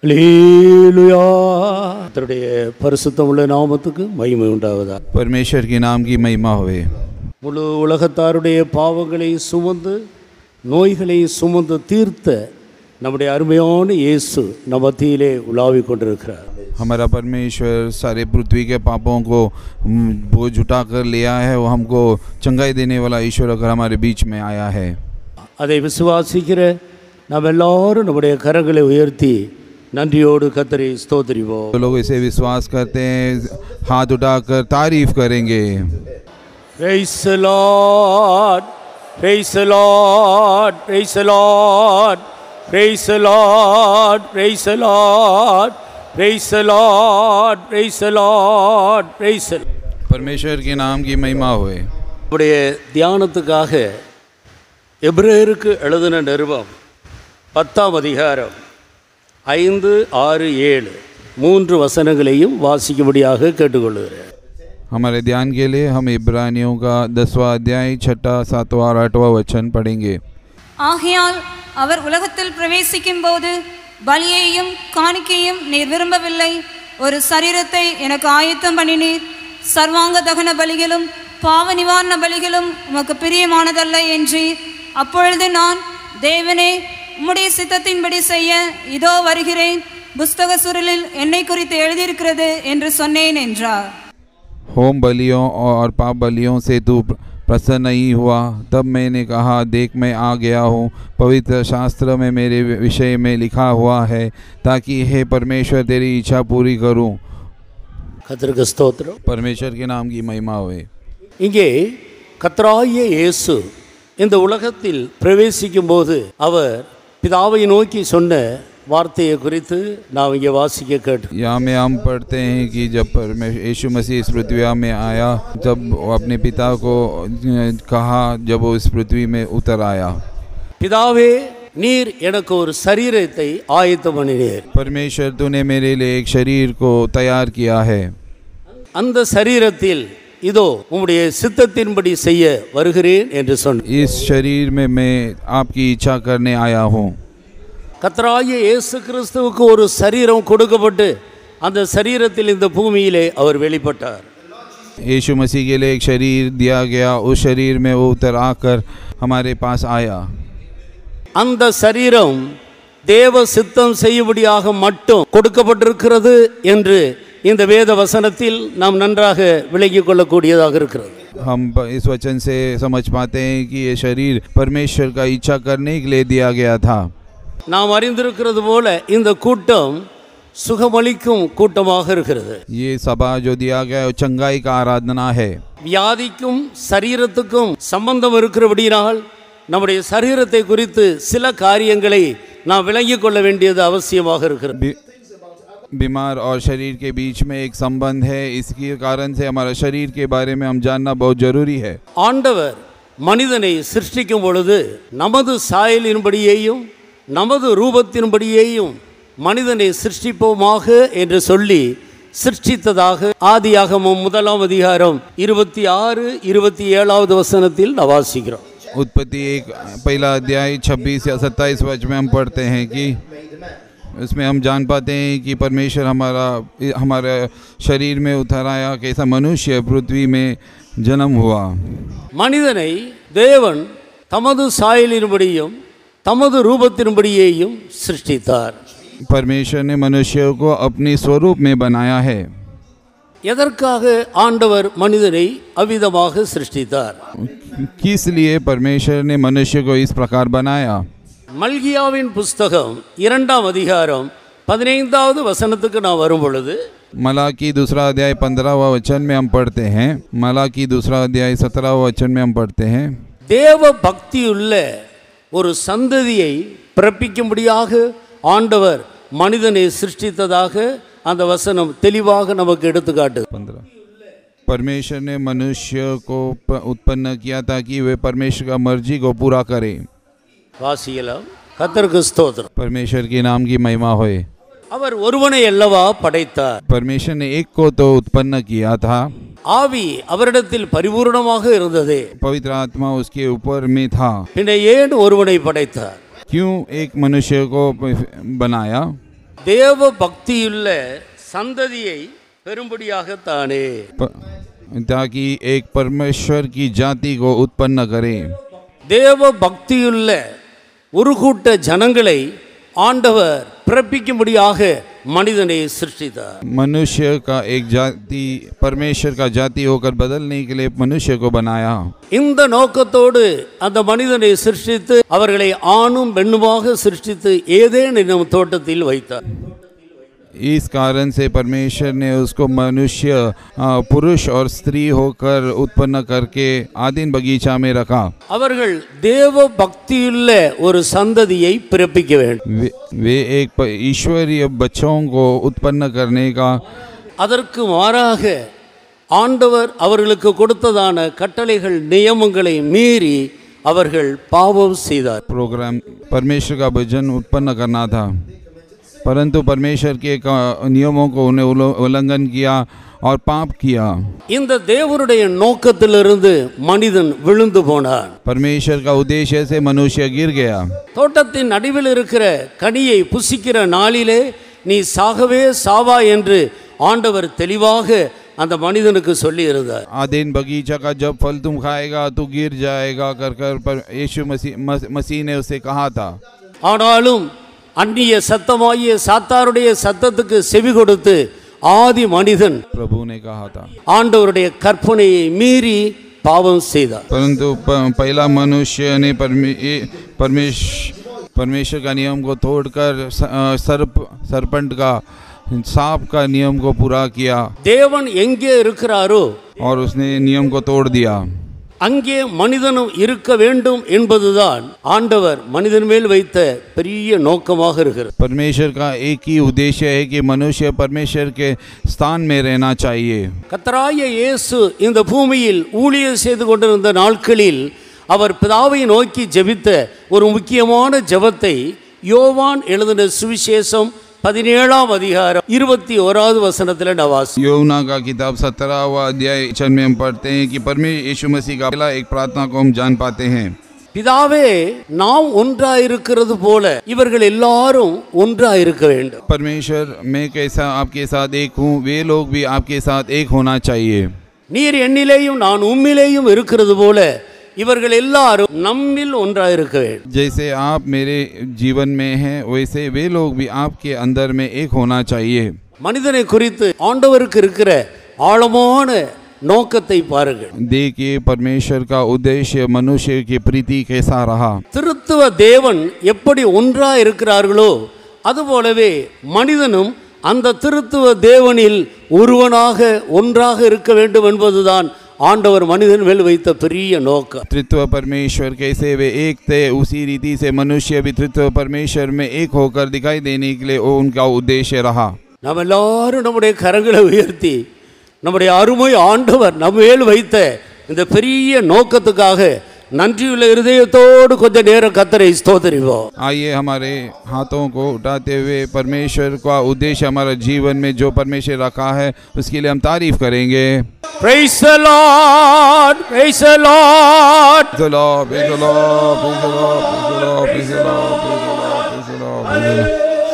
அல்லேலூயா. கர்த்தருடைய பரிசுத்தமுள்ள நாமத்துக்கு மகிமை உண்டாவதா. परमेश्वर के नाम की महिमा होवे. முழு உலகத்தாருடைய பாவங்களை சுமந்து நோய்களை சுமந்து தீர்த்த நம்முடைய அருமையான இயேசு நம்ம மத்தியிலே உலாவிக் கொண்டிருக்கிறார். हमारा परमेश्वर सारे पृथ्वी के पापों को बोझ उठा कर लिया है. वो हमको चंगाई देने वाला ईश्वर अगर हमारे बीच में आया है. அதை விசுவாசிக்கிற நாம் எல்லாரும் நம்முடைய கரங்களை உயர்த்தி நன்றியோடு கர்த்தரை ஸ்தோத்திரிப்போம். तो लोग इसे विश्वास करते हैं, हाथ उठाकर तारीफ करेंगे. Praise the Lord, praise the Lord, praise the Lord, praise the Lord, praise the Lord, praise the Lord, praise the Lord, praise the Lord. परमेश्वर के नाम की महिमा होवे. நம்முடைய தியானத்துக்காக எபிரேயருக்கு எழுதின நிருபம் 10ஆம் அதிகாரம் 5, 6, 7 3 வசனங்களையும் வாசிக்கும்படியாக கேட்டுக்கொள்கிறேன். हमारे ध्यान के लिए हम इब्रानियों का 10वां अध्याय 6, 7 और 8 वचन पढ़ेंगे. ஆகையால் அவர் உலகத்தில் பிரவேசிக்கும் போது பலியையும் காணிக்கையும் நீர் விரும்பவில்லை, ஒரு சரீரத்தை எனக்கு ஆயத்தம் பண்ணினீர். சர்வாங்க தகன பலிகளும் பாவ நிவாரண பலிகளும் உமக்கு பிரியமானதல்ல என்று. அப்பொழுது நான், தேவனே, உம்முடைய சித்தத்தின்படி செய்ய இதோ வருகிறேன், புஸ்தக சுருளில் என்னை குறித்து எழுதியிருக்கிறது என்று சொன்னேன் என்றார். होम बलियों और पाप बलियों से तू प्रसन्न नहीं हुआ. तब मैंने कहा, देख मैं आ गया हूँ, पवित्र शास्त्र में मेरे विषय में लिखा हुआ है, ताकि हे परमेश्वर तेरी इच्छा पूरी करूँ. கர்த்தருக்கு ஸ்தோத்திரம். परमेश्वर के नाम की महिमा होवे. இங்கே கர்த்தராகிய இயேசு இந்த உலகத்தில் பிரவேசிக்கும் போது அவர் பிதாவை நோக்கி சொன்ன வார்த்தையை குறித்து நாம் இங்கே வாசிக்க கேட்டு. यहाँ में हम पढ़ते हैं कि जब यीशु मसीह इस पृथ्वी में आया, जब वो अपने पिता को कहा, जब वो इस पृथ्वी में उतर आया, பிதாவே நீர் எனக்கு ஒரு சரீரத்தை ஆயத்தம் பண்ணினீர். परमेश्वर तूने मेरे लिए एक शरीर को तैयार किया है. அந்த சரீரத்தில் இதோ உம்முடைய சித்தத்தின்படி செய்ய வருகிறேன் என்று சொன்னார். इस शरीर में मैं आपकी इच्छा करने आया हूँ. கர்த்தராகிய இயேசு கிறிஸ்துவுக்கு ஒரு சரீரம் கொடுக்கப்பட்டு அந்த சரீரத்தில் இந்த பூமியிலே அவர் வெளிப்பட்டார். यीशु मसीह के लिए एक शरीर दिया गया, उस शरीर में वो उतर आकर हमारे पास आया. அந்த சரீரம் தேவ சித்தம் செய்யும்படியாக மட்டும் கொடுக்கப்பட்டிருக்கிறது என்று இந்த வேத வசனத்தில் நாம் நன்றாக விளங்கிக் கொள்ளக்கூடியதாக இருக்கிறது. हम इस वचन से समझ पाते हैं कि ये शरीर परमेश्वर का इच्छा करने के लिए दिया गया था. நாம் அறிந்திருக்கிறது போல இந்த கூட்டம் சுகமளிக்கும் கூட்டமாக இருக்கிறது. ये सभा जो दिया गया है वो चंगाई का आराधना है. வியாதிக்கும் சரீரத்துக்கும் சம்பந்தம் இருக்கிறபடியால் நம்முடைய சரீரத்தை குறித்து சில காரியங்களை நாம் விளங்கிக் கொள்ள வேண்டியது அவசியமாக இருக்கிறது. बीमार और शरीर के बीच में एक संबंध है, इसके कारण से हमारा शरीर के बारे में हम जानना बहुत जरूरी है. ஆண்டவர் மனிதனை சிருஷ்டிக்கும் பொழுது நமது சாயலின்படியேயும் நமது ரூபத்தின்படியேயும் மனிதனை சிருஷ்டிப்போமாக என்று சொல்லி சிருஷ்டித்ததாக ஆதியாகமம் 1ஆம் அதிகாரம் 26, 27 வசனத்தில் நாம் வாசிக்கிறோம். उत्पत्ति 1 पहला अध्याय 26 या 27 वचन में हम पढ़ते हैं कि उसमें हम जान पाते हैं कि परमेश्वर हमारा शरीर में उतर आया, कैसा मनुष्य पृथ्वी में जन्म हुआ. மனிதனை தேவன் தமது சாயலின்படியும் தமது ரூபத்தின்படியேயும் சிருஷ்டித்தார். परमेश्वर ने मनुष्य को अपने स्वरूप में बनाया है. எதற்காக ஆண்டவர் மனிதனை அவ்விதமாக சிருஷ்டித்தார்? किस लिए परमेश्वर ने मनुष्य को इस प्रकार बनाया? மல்கியாவின் புஸ்தகம் 2ஆம் அதிகாரம் 15வது வசனத்துக்கு நாம் வரும் பொழுது मलाकी 2 अध्याय 15वां वचन में हम पढ़ते हैं. मलाकी 2 अध्याय 17वां वचन में हम पढ़ते हैं, தேவ பக்தியுள்ள ஒரு சந்ததியை பிறப்பிக்கும்படியாக ஆண்டவர் மனிதனை சிருஷ்டித்ததாக அந்த வசனம் தெளிவாக நமக்கு எடுத்துக்காட்டு. 15 परमेश्वर ने मनुष्य को उत्पन्न किया ताकि वे परमेश्वर का मर्जी को पूरा करें. வாசிக்கலாம். கர்த்தருக்கு ஸ்தோத்திரம். परमेश्वर के नाम की महिमा होए. அவர் ஒருவனை அல்லவா படைத்தார். परमेश्वर ने एक को तो उत्पन्न किया था. ஆவி அவரிடத்தில் பரிபூர்ணமாக இருந்தது. पवित्र आत्मा उसके ऊपर में था. பின்ன ஏன் ஒருவனை படைத்தார்? क्यों एक मनुष्य को बनाया? தேவ பக்தியுள்ள சந்ததியை பெரும்படியாகத்தானே, ताकि एक परमेश्वर की जाति को उत्पन्न करें। தேவ பக்தியுள்ள ஒரு கூட்ட ஜனங்களை ஆண்டவர் பிறப்பிக்கும்படியாக மனிதனை சிருஷ்டித்தார். मनुष्य का एक जाति परमेश्वर का जाति होकर बदलने के लिए मनुष्य को बनाया। இந்த நோக்கத்தோடு அந்த மனிதனை சிருஷ்டித்து அவர்களை ஆணும் பெண்ணுமாக சிருஷ்டித்து ஏதேன் என்னும் தோட்டத்தில் வைத்தார். इस कारण से परमेश्वर ने उसको मनुष्य पुरुष और स्त्री होकर उत्पन्न करके आदिन बगीचा में रखा। அவர்கள் தேவ பக்தியுள்ள ஒரு சந்ததியை பிறப்பிக்க வேண்டும். वे एक ईश्वरीय बच्चों को उत्पन्न करने का, அதற்கு மாறாக ஆண்டவர் அவர்களுக்கு கொடுத்ததான கட்டளைகள் நியமங்களை மீறி அவர்கள் பாவம் செய்தார். प्रोग्राम परमेश्वर का भजन उत्पन्न करना था, परंतु परमेश्वर के नियमों को उन्हें उल्लंघन किया और पाप किया। இந்த தேவனுடைய நோக்கத்திலிருந்து மனிதன் விழுந்து போனான். परमेश्वर का उद्देश्य से मनुष्य गिर गया। தோட்டத்தின் நடுவில் இருக்கிற கனியை புசிக்கிற நாளிலே நீ சாகவே சாவா என்று ஆண்டவர் தெளிவாக அந்த மனிதனுக்கு சொல்லி இருந்தார். आदिन बगीचा का जब फल तुम खाएगा तू गिर जाएगा कर कर पर यीशु मसीह ने उसे कहा था। ஆனாலும் அந்நிய சத்தமாகிய சாத்தாருடைய சத்தத்துக்கு செவி கொடுத்து ஆதி மனிதன் प्रभु ने कहा था, ஆண்டவருடைய கற்பனையை மீறி பாவம் செய்தார். परंतु पहला मनुष्य ने परमेश्वर का नियम को तोड़कर सरपंट का सांप का नियम को पूरा किया தேவன் எங்கே இருக்கிறாரோ और उसने नियम को तोड़ दिया। அங்கே மனிதனும் இருக்க வேண்டும் என்பதுதான் ஆண்டவர் மனிதன் மேல் வைத்த பெரிய நோக்கமாக இருக்கிறது. परमेश्वर का एक ही उद्देश्य है कि मनुष्य परमेश्वर के स्थान में रहना चाहिए। கர்த்தராகிய இயேசு இந்த பூமியில் ஊழியம் செய்து கொண்டிருந்த நாட்களில் அவர் பிதாவை நோக்கி ஜெபித்த ஒரு முக்கியமான ஜெபத்தை யோவான் எழுதின சுவிசேஷம் 17ஆம் அதிகாரம் 21வது வசனத்தில் நவாஸ். यूहन्ना का किताब 17वां अध्याय में हम पढ़ते हैं कि परमेश्वर यीशु मसीह का पहला एक प्रार्थना को हम जान पाते हैं। பிதாவே நாம் ஒன்றாயிருக்கிறது போல இவர்கள் எல்லாரும் ஒன்றாயிருக்க வேண்டும். परमेश्वर मैं कैसा आपके साथ एक हूँ, वे लोग भी आपके साथ एक होना चाहिए। நீர் என்னிலேயும் நான் உம்மிலேயும் இருக்கிறது போல இவர்கள் எல்லாரும் நம்மில் ஒன்றாயிருக்க வேண்டும். जैसे आप मेरे जीवन में हैं वैसे वे लोग भी आपके अंदर में एक होना चाहिए। மனிதனை குறித்து ஆண்டவருக்கு இருக்கிற ஆழமான நோக்கத்தை பாருங்கள். देखिए परमेश्वर का उद्देश्य मनुष्य की प्रीति कैसा रहा। திருத்துவ தேவன் எப்படி ஒன்றா இருக்கிறார்களோ அதுபோலவே மனிதனும் அந்த திருத்துவ தேவனில் ஒருவனாக ஒன்றாக இருக்க வேண்டும் என்பதுதான் ஆண்டவர் மனிதன் மேல் வைத்த பெரிய நோக்கம். त्रित्व परमेश्वर कैसे वे एक थे उसी रीति से मनुष्य भी त्रित्व परमेश्वर में एक होकर दिखाई देने के लिए उनका उद्देश्य रहा। நாம் எல்லாரும் நம்முடைய கரங்களை உயர்த்தி நம்முடைய அருமை ஆண்டவர் நம்ம மேல் வைத்த இந்த பெரிய நோக்கத்துக்காக நன்றியுள்ள இருதயத்தோடு கொஞ்ச நேரம் கர்த்தரை ஸ்தோத்திரிப்போம். आइए हमारे हाथों को उठाते हुए परमेश्वर का उद्देश्य हमारे जीवन में जो परमेश्वर रखा है उसके लिए हम तारीफ करेंगे। Praise the Lord, praise the Lord. Praise the Lord, praise the Lord, praise the Lord, praise the Lord, praise the Lord, praise the Lord, praise the Lord, praise the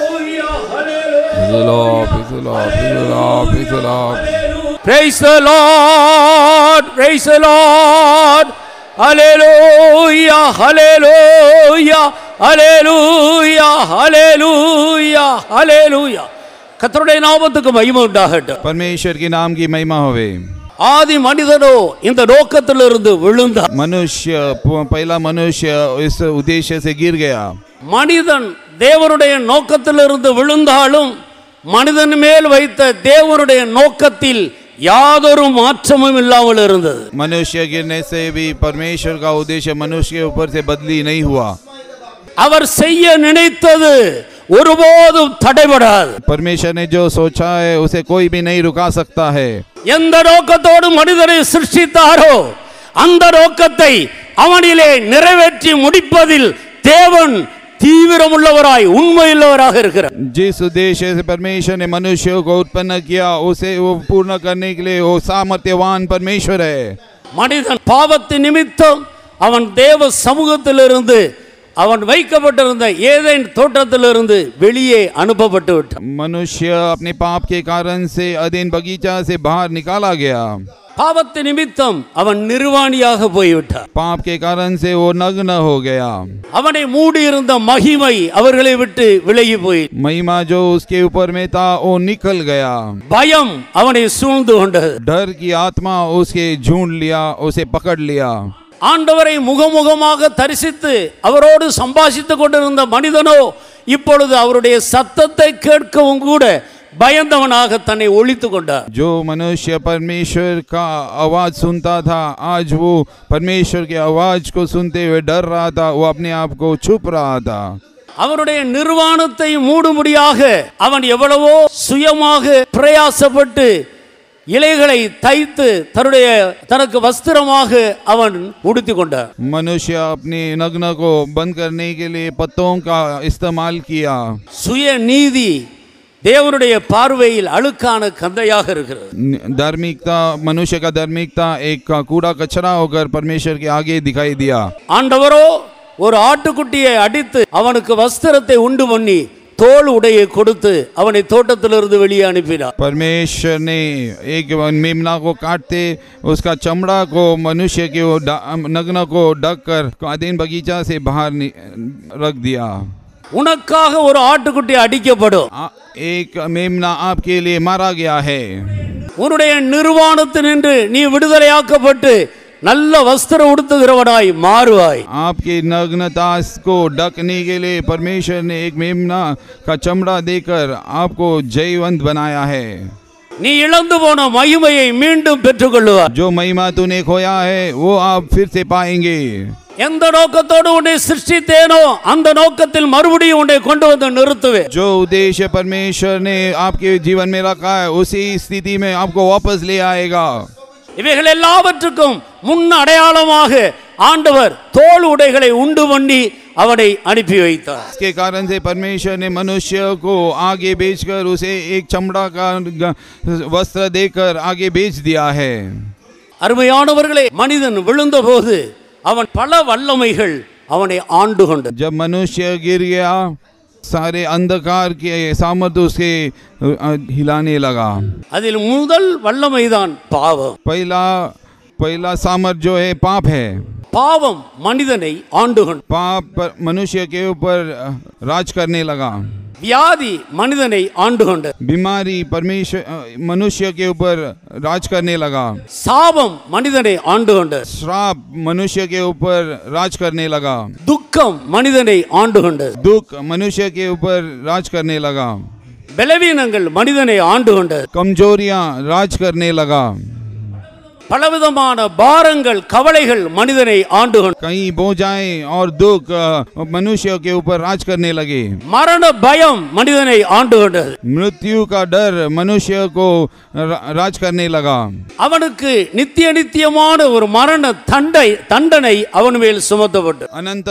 Lord, praise the Lord, praise the Lord, praise the Lord. Praise the Lord, praise the Lord. Hallelujah, hallelujah, hallelujah, hallelujah, hallelujah. கர்த்தருடைய நாமத்துக்கு மகிமை உண்டாகட்டும். परमेश्वर के नाम की महिमा होवे। ஆதி மனிதனோ இந்த நோக்கத்திலிருந்து விழுந்தார். मनुष्य पहला मनुष्य इस उद्देश्य से गिर गया। மனிதன் தேவனுடைய நோக்கத்திலிருந்து விழுந்தாலும் மனிதன் மேல் வைத்த தேவனுடைய நோக்கத்தில் யாதொரு மாற்றமும் இல்லாமல் இருந்தது. मनुष्य गिरने से भी परमेश्वर का उद्देश्य मनुष्य के ऊपर से बदली नहीं हुआ। அவர் செய்ய நினைத்தது ஒருபோதும் தடைபடாது. परमेश्वर ने जो सोचा है उसे कोई भी नहीं रुका सकता है। எந்த நோக்கத்தோடு மனிதனை சிருஷ்டித்தாரோ அந்த நோக்கத்தை அவனிலே நிறைவேற்றி முடிப்பதில் தேவன் தீவிரமுள்ளவராய் உண்மையுள்ளவராக இருக்கிறார். जिस उद्देश्य से परमेश्वर ने मनुष्य को उत्पन्न किया उसे वो पूर्ण करने के लिए वो सामर्थ्यवान परमेश्वर है। மனிதன் பாவத்தின் நிமித்தம் அவன் தேவ சமூகத்திலிருந்து அவன் வைக்கப்பட்டிருந்த ஏதேன் தோட்டத்திலிருந்து வெளியே அனுப்பப்பட்டு விட்டான். मनुष्य अपने पाप के कारण से अदेन बगीचा से बाहर निकाला गया. பாவத்து நிமித்தம் அவன் நிர்வாணியாக போய்விட்டான். पाप के कारण से वो नग्न हो गया. அவனை மூடி இருந்த மகிமை அவர்களை விட்டு விலகி போய், महिमा जो उसके ऊपर में था वो निकल गया. பயம் அவனை சூழ்ந்து கொண்டது. डर की आत्मा उसके झूंड लिया, उसे पकड़ लिया. ஆண்டவரை முகமுகமாக தரிசித்து அவரோடு சம்பாஷித்துக் கொண்டிருந்த மனிதனோ இப்பொழுது அவருடைய சத்தத்தை கேட்கவும் கூட பயந்தவனாக தன்னை ஒளித்துக் கொண்டார். जो मनुष्य परमेश्वर का आवाज सुनता था, आज वो परमेश्वर के आवाज को सुनते हुए डर रहा था, वो अपने आप को छुप रहा था. அவனுடைய நிர்வாணத்தை மூடும்படியாக அவன் எவ்வளவோ சுயமாக பிரயாசப்பட்டு இலைகளை தைத்து தனக்கு வஸ்திரமாக அவன் உடுத்திக் கொண்டார். मनुष्य अपने नग्न को बंद करने के लिए पत्तों का इस्तेमाल किया. சுய நீதி தேவனுடைய பார்வையில் அழுக்கான கந்தையாக இருக்கிறது. धार्मिकता, मनुष्य का धार्मिकता एक कूड़ा कचरा होकर परमेश्वर के आगे दिखाई दिया. ஆண்டவரோ ஒரு ஆட்டுக்குட்டியை அடித்து அவனுக்கு வஸ்திரத்தை உண்டு பண்ணி தோல் உடையை கொடுத்து அவனை தோட்டத்திலிருந்து வெளியே அனுப்பினார். परमेश्वर ने एक मेमना को काटते उसका चमड़ा को मनुष्य के नग्न को ढक कर अदेन बगीचा से बाहर रख दिया. உனக்காக ஒரு ஆட்டுக்குட்டி அடிக்கப்படும். एक मेमना आपके लिए मारा गया है. உன்னுடைய நிர்வாணத்தினின்று நீ விடுதலையாக்கப்பட்டு நல்ல வஸ்திரம் உடுத்துகிறவனாய் மாறுவாய். आपके नग्नता को ढकने के लिए परमेश्वर ने एक मेमना का चमड़ा देकर आपको जयवंत बनाया है. நீ இழந்து போன மகிமையை மீண்டும் பெற்றுக்கொள்வாய். जो महिमा तूने खोया है वो आप फिर से पाएंगे. எந்த நோக்கத்தோடு உன்னை சிருஷ்டித்தேனோ அந்த நோக்கத்தில் மறுபடியும் உன்னை கொண்டு வந்து நிறுத்துவேன். जो उद्देश्य परमेश्वर ने आपके जीवन में रखा है उसी स्थिति में आपको वापस ले आएगा. இவைகள் எல்லாவற்றுக்கும் முன் அடையாளமாக ஆண்டவர் தோல் உடைகளை உண்டு பண்ணி அவனை அனுப்பி வைத்தார். इसके कारण से परमेश्वर ने मनुष्य को आगे भेजकर उसे एक चमड़ा का वस्त्र देकर आगे भेज दिया है. அருமையானவர்களே, மனிதன் விழுந்தபோது அவன் பல வல்லமைகள் அவனை ஆண்டு கொண்டது. जब मनुष्य गिर गया सारे अंधकार के सामर्थ्य उसके हिलाने लगा. அதில் முதல் வல்லமைதான் பாவம். पहला सामर्थ्य जो है पाप है. பாவம் மனிதனை ஆண்டு கொண்டது. पाप मनुष्य के ऊपर राज करने लगा. வியாதி மனிதனை ஆண்டு கொண்டது. बीमारी मनुष्य के ऊपर राज करने लगा. சாபம் மனிதனை ஆண்டு கொண்டது. श्राप मनुष्य के ऊपर राज करने लगा. துக்கம் மனிதனை ஆண்டு கொண்டது. दुख मनुष्य के ऊपर राज करने लगा. பலவீனங்கள் மனிதனை ஆண்டு கொண்டது. कमजोरियां राज करने लगा. பலவிதமான பாரங்கள் கவலைகள் மனிதனை ஆண்டு கொண்டது. कई बोझाएं और दुख मनुष्य के ऊपर राज करने लगे. மரண பயம் மனிதனை ஆண்டு கொண்டது. मृत्यु का डर मनुष्य को राज करने लगा. அவனுக்கு நித்தியமான ஒரு மரண தண்டனை அவன் மேல் சுமத்தப்பட்டது.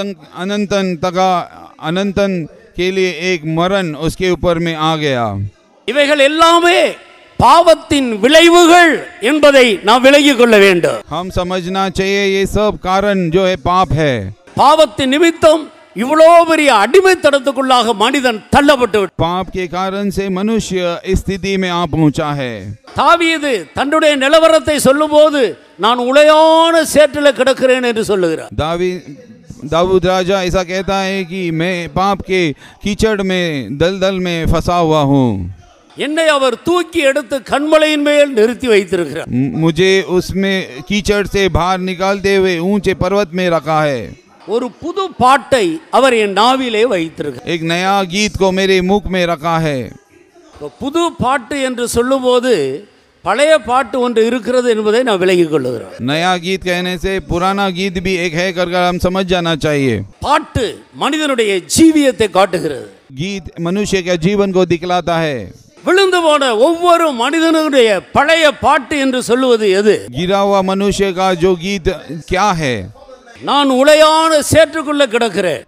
अनंतन के लिए एक मरण उसके ऊपर में आ गया. இவைகள் எல்லாமே பாவத்தின் விளைவுகள் என்பதை நாம் விலகிக் கொள்ள வேண்டும். हम समझना चाहिए ये सब कारण जो है पाप है. பாவத்தின் நிமித்தம் இவ்வளோ பெரிய அடிமைத்தனத்துக்குள்ளாக மனிதன் தள்ளப்பட்டு விட்டான். पाप के कारण से मनुष्य इस स्थिति में आ पहुंचा है. தாவீது தன்னுடைய நிலவரத்தை சொல்லும்போது நான் உளையான சேற்றில் கிடக்கிறேன் என்று சொல்லுகிறார். दाऊद राजा ऐसा कहता है कि मैं पाप के कीचड़ में दलदल में फंसा हुआ हूँ. என்னை அவர் தூக்கி எடுத்து கண்மலையின் மேல் நிறுத்தி வைத்திருக்கிறார். मुझे उसमें कीचड़ से बाहर निकालते हुए ऊंचे पर्वत में रखा है. ஒரு புது பாட்டை அவர் என் நாவிலே வைத்திருக்கிறார். एक नया गीत को मेरे मुख में रखा है. புது பாட்டு என்று சொல்லும்போது பழைய பாட்டு ஒன்று இருக்கிறது என்பதை நான் விலகிக் கொள்ளுகிறேன். नया गीत कहने से पुराना गीत भी एक है कर हम समझ जाना चाहिए. பாட்டு மனிதனுடைய ஜீவியத்தை காட்டுகிறது. गीत मनुष्य के जीवन को दिखलाता है. விழுந்து போன ஒவ்வொரு மனிதனுடைய பழைய பாட்டு என்று சொல்லுவது எது? गिरा हुआ मनुष्य का जो गीत क्या है? நான் உளையான சேற்றுக்குள்ள கிடக்கிறேன்,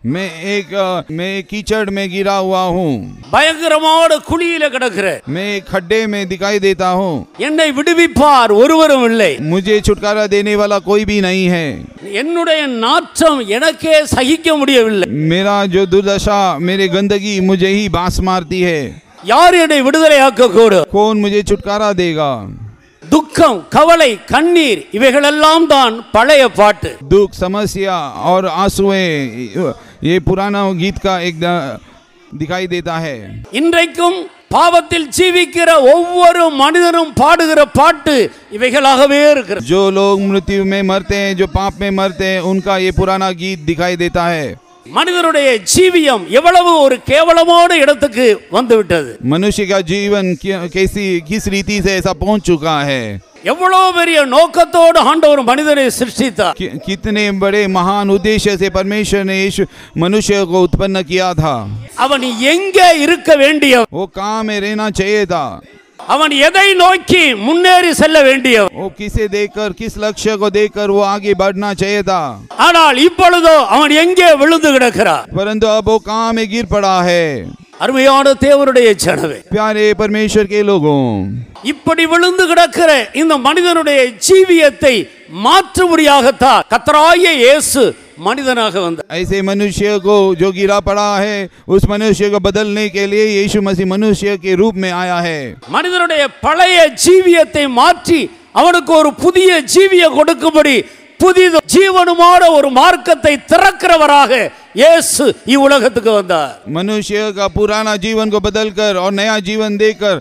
मैं कीचड़ में गिरा हुआ हूँ, பயங்கரமான குழியில கிடக்கிறேன், मैं खड्डे में दिखाई देता हूँ, என்னை விடுவிப்பார் ஒருவரும் இல்லை, मुझे छुटकारा देने वाला कोई भी नहीं है, என்னுடைய நாற்றம் எனக்கே சகிக்க முடியவில்லை, मेरा जो दुर्दशा, मेरे गंदगी मुझे ही बांस मारती है, யார் என்னை விடுதலையாக்க கூடும்? कौन मुझे छुटकारा देगा? துக்கம், கவலை, கண்ணீர் இவைகளெல்லாம் தான் பழைய பாட்டு. दुख, समस्या और आंसुएं, ये पुराना गीत का एक दिखाई देता है. இன்றைக்கும் பாவத்தில் ஜீவிக்கிற ஒவ்வொரு மனிதனும் பாடுகிற பாட்டு இவைகளாகவே இருக்கிறது. जो लोग मृत्यु में मरते हैं, जो पाप में मरते हैं, उनका ये पुराना गीत दिखाई देता है. மனிதனுடைய ஜீவியம் எவ்வளவு ஒரு கேவலமான இடத்துக்கு வந்து விட்டது. मनुष्य का जीवन किस रीति से ऐसा पहुंच चुका है. எவ்வளவு பெரிய நோக்கத்தோடு ஆண்டவர் மனிதனை சிருஷ்டித்தார். कितने बड़े महान उद्देश्य से परमेश्वर ने इस मनुष्य को उत्पन्न किया था. அவன் எங்கே இருக்க வேண்டிய, वो कहाँ में रहना चाहिए था, அவன் எதை நோக்கி முன்னேறி செல்ல வேண்டியவன், वो किसे देखकर, किस लक्ष्य को देखकर वो आगे बढ़ना चाहिए था. ஆனால் இப்பொழுதோ அவன் எங்கே விழுந்து கிடக்கிறார். परंतु अब वो कहाँ में गिर पड़ा है. அருமையான தேவனுடைய ஜனமே, प्यारे परमेश्वर के लोगों, இப்படி விழுந்து கிடக்கிற இந்த மனிதனுடைய ஜீவியத்தை மாற்றும்படியாகத்தான் கர்த்தராகிய இயேசு மனிதனாக வந்தார். ऐसे मनुष्य को जो गिरा पड़ा है, उस मनुष्य को बदलने के लिए यीशु मसीह मनुष्य के रूप में आया है. மனிதனுடைய பழைய ஜீவியத்தை மாற்றி அவனுக்கு ஒரு புதிய ஜீவிய கொடுக்கும்படி புதிய ஜீவனுமான ஒரு மார்க்கத்தை திறக்கிறவராக இயேசு இவ்வுலகத்துக்கு வந்தார். मनुष्य का पुराना जीवन को बदलकर और नया जीवन देकर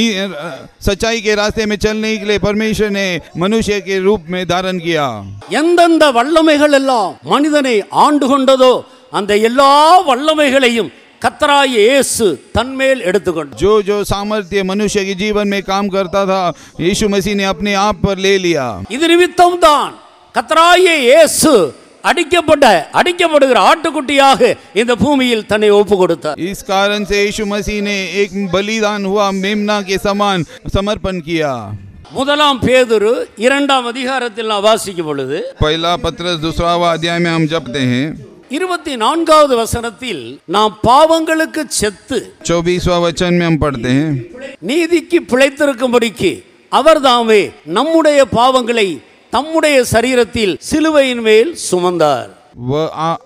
सच्चाई के रास्ते में चलने के लिए परमेश्वर ने मनुष्य के रूप में धारण किया. எந்தெந்த வல்லமைகள் எல்லாம் மனிதனை ஆண்டு கொண்டதோ அந்த எல்லா வல்லமைகளையும் கர்த்தராகிய இயேசு தன்மேல் எடுத்துக்கொண்டார். जो जो सामर्थ्य मनुष्य के जीवन में काम करता था, यीशु मसीह ने अपने आप पर ले लिया. இது நிமித்தம் தான் கர்த்தராகிய இயேசு அடிக்கப்படுகிற ஆட்டுக்குட்டியாக இந்த பூமியில் தன்னை ஒப்பு கொடுத்தார். इस कारण से यीशु मसीह ने एक बलिदान हुआ मेमना के समान समर्पण किया. முதலாம் பேதுரு 2ஆம் அதிகாரத்தில் நாம் வாசிக்கும் பொழுது, पहला पत्रस 2वां अध्याय में हम जपते हैं, 24வது வசனத்தில் நாம் பாவங்களுக்கு செத்து 24वां वचन में हम पढ़ते हैं, நீதிக்கு பிழைத்திருக்கும்படிக்கு அவர் தாமே நம்முடைய பாவங்களை தம்முடைய சரீரத்தில் சிலுவையின் மேல் சுமந்தார். वह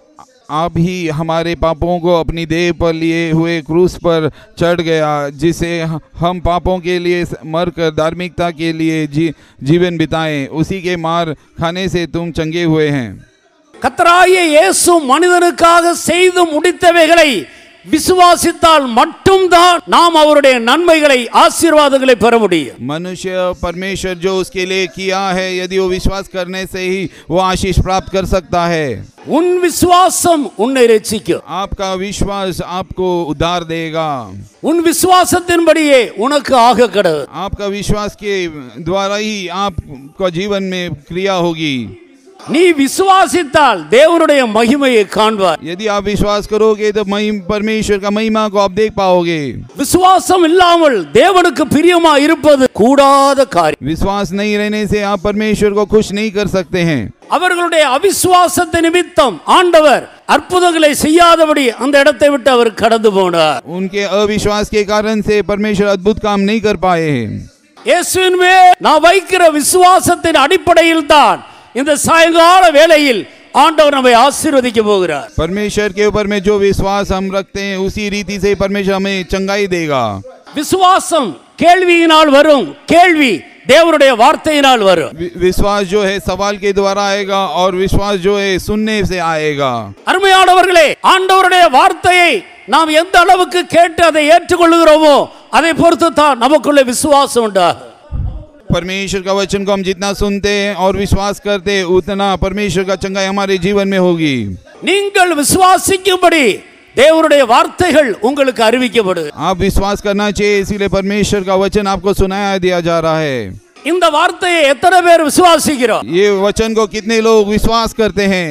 आप ही हमारे पापों को अपनी देह पर लिए हुए क्रूस पर चढ़ गया, जिसे हम पापों के लिए मरकर धार्मिकता के लिए जीवन बिताएं. उसी के मार खाने से तुम चंगे हुए हैं. கர்த்தராகிய இயேசு மனிதனுக்காக செய்து முடித்தவைகளை விசுவாசித்தால் மட்டும்தான் நாம் அவருடைய நன்மைகளை ஆசீர்வாதங்களை பெற முடியும். मनुष्य परमेश्वर जो उसके लिए किया है, यदि वो विश्वास करने से ही वो आशीष प्राप्त कर सकता है. உன் விசுவாசம் உன்னை ரட்சிக்கும். आपका विश्वास आपको उद्धार देगा. உன் விசுவாசத்தின்படியே உனக்கு ஆக கடவுள். आपका विश्वास के द्वारा ही आपका जीवन में क्रिया होगी. நீ விசுவாசித்தால் தேவனுடைய மகிமையை காண்பாய். यदि आप विश्वास करोगे तो परमेश्वर का महिमा को आप देख पाओगे. விசுவாசம் இல்லாமல் தேவனுக்கு பிரியமா இருப்பது கூடாத காரியம். विश्वास नहीं रहने से आप परमेश्वर को खुश नहीं कर सकते हैं. அவர்களுடைய அவிசுவாசத்தின் நிமித்தம் ஆண்டவர் அற்புதங்களை செய்யாதபடி அந்த இடத்தை விட்டு அவர் கடந்து போனார். उनके अविश्वास के कारण से परमेश्वर अद्भुत काम नहीं कर पाए हैं. இயேசுவின் மேல் நான் வைக்கிற விசுவாசத்தின் அடிப்படையில் தான் இந்த சாயங்கால வேளையில் ஆண்டவர் நம்மை ஆசீர்வதிக்க போகிறார். परमेश्वर के ऊपर में जो विश्वास हम रखते हैं, उसी रीति से परमेश्वर हमें चंगाई देगा. விசுவாசம் கேள்வியினால் வரும், கேள்வி தேவனுடைய வார்த்தையினால் வரும். विश्वास जो है सवाल के द्वारा आएगा और विश्वास जो है सुनने से आएगा. அருமையானவர்களே, ஆண்டவருடைய வார்த்தையை நாம் எந்த அளவுக்கு கேட்டு அதை ஏற்றுக்கொள்கிறோமோ அதை பொறுத்து தான் நமக்குள்ள விசுவாசம் உண்டாகும். परमेश्वर का वचन को हम जितना सुनते हैं और विश्वास करते हैं, उतना परमेश्वर का चंगाई हमारे जीवन में होगी. நீங்கள் விசுவாசிக்கும்படி தேவனுடைய வார்த்தைகள் உங்களுக்கு அறிவிக்கப்படும். आप विश्वास करना चाहिए, इसीलिए परमेश्वर का वचन आपको सुनाया दिया जा रहा है. இந்த வார்த்தையை எத்தனை பேர் விசுவாசிக்கிறோம்? ये वचन को कितने लोग विश्वास करते हैं?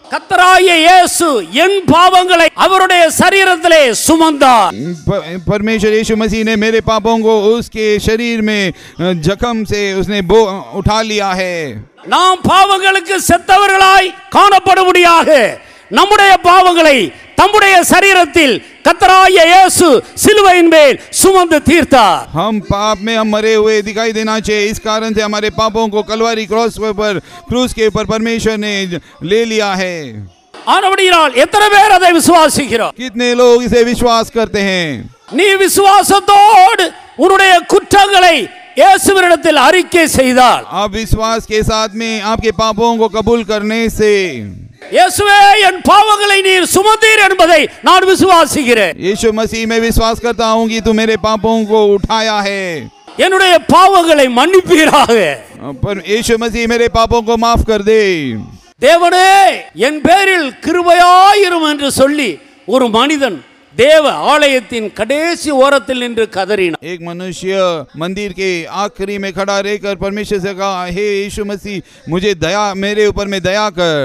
கர்த்தராகிய இயேசு என் பாவங்களை அவருடைய சரீரத்திலே சுமந்தார். परमेश्वर यीशु मसीह ने मेरे पापों को उसके शरीर में जख्म से उसने उठा लिया है. நாம் பாவங்களுக்கு செத்தவர்களாய் காணப்படும்படியாக நம்முடைய பாவங்களை தம்முடைய சரீரத்தில் கர்த்தராகிய இயேசு சிலுவையின் மேல் சுமந்து தீர்த்தார். हम पाप में हम मरे हुए दिखाई देना चाहिए. इस कारण से हमारे पापों को कलवारी क्रूस के ऊपर परमेश्वर ने ले लिया है. ஆனபடியால் எத்தனை பேர் அதை விசுவாசிக்கிறோம்? कितने लोग इसे विश्वास करते हैं? நீ விசுவாசத்தோடு உன்னுடைய குற்றங்களை இயேசுவினிடத்தில் அறிக்கை செய்தால், आप विश्वास के साथ में आपके पापों को कबूल करने से, இயேசுவே என் பாவங்களை நீர் சுமந்தீர் என்பதை நான் விசுவாசிக்கிறேன். यीशु मसीह में विश्वास करता हूँ कि तू मेरे पापों को उठाया है. என்னுடைய பாவங்களை மன்னிப்பீராக. पर यीशु मसीह मेरे पापों को माफ कर दे. தேவனே என் பேரில் கிருபையாயிரும் என்று சொல்லி ஒரு மனிதன் தேவ ஆலயத்தின் கடைசி ஓரத்தில் நின்று கதறினார். एक मनुष्य मंदिर के आखिरी में खड़ा रहकर परमेश्वर से कहा, हे यीशु मसीह मुझे दया, मेरे ऊपर में दया कर.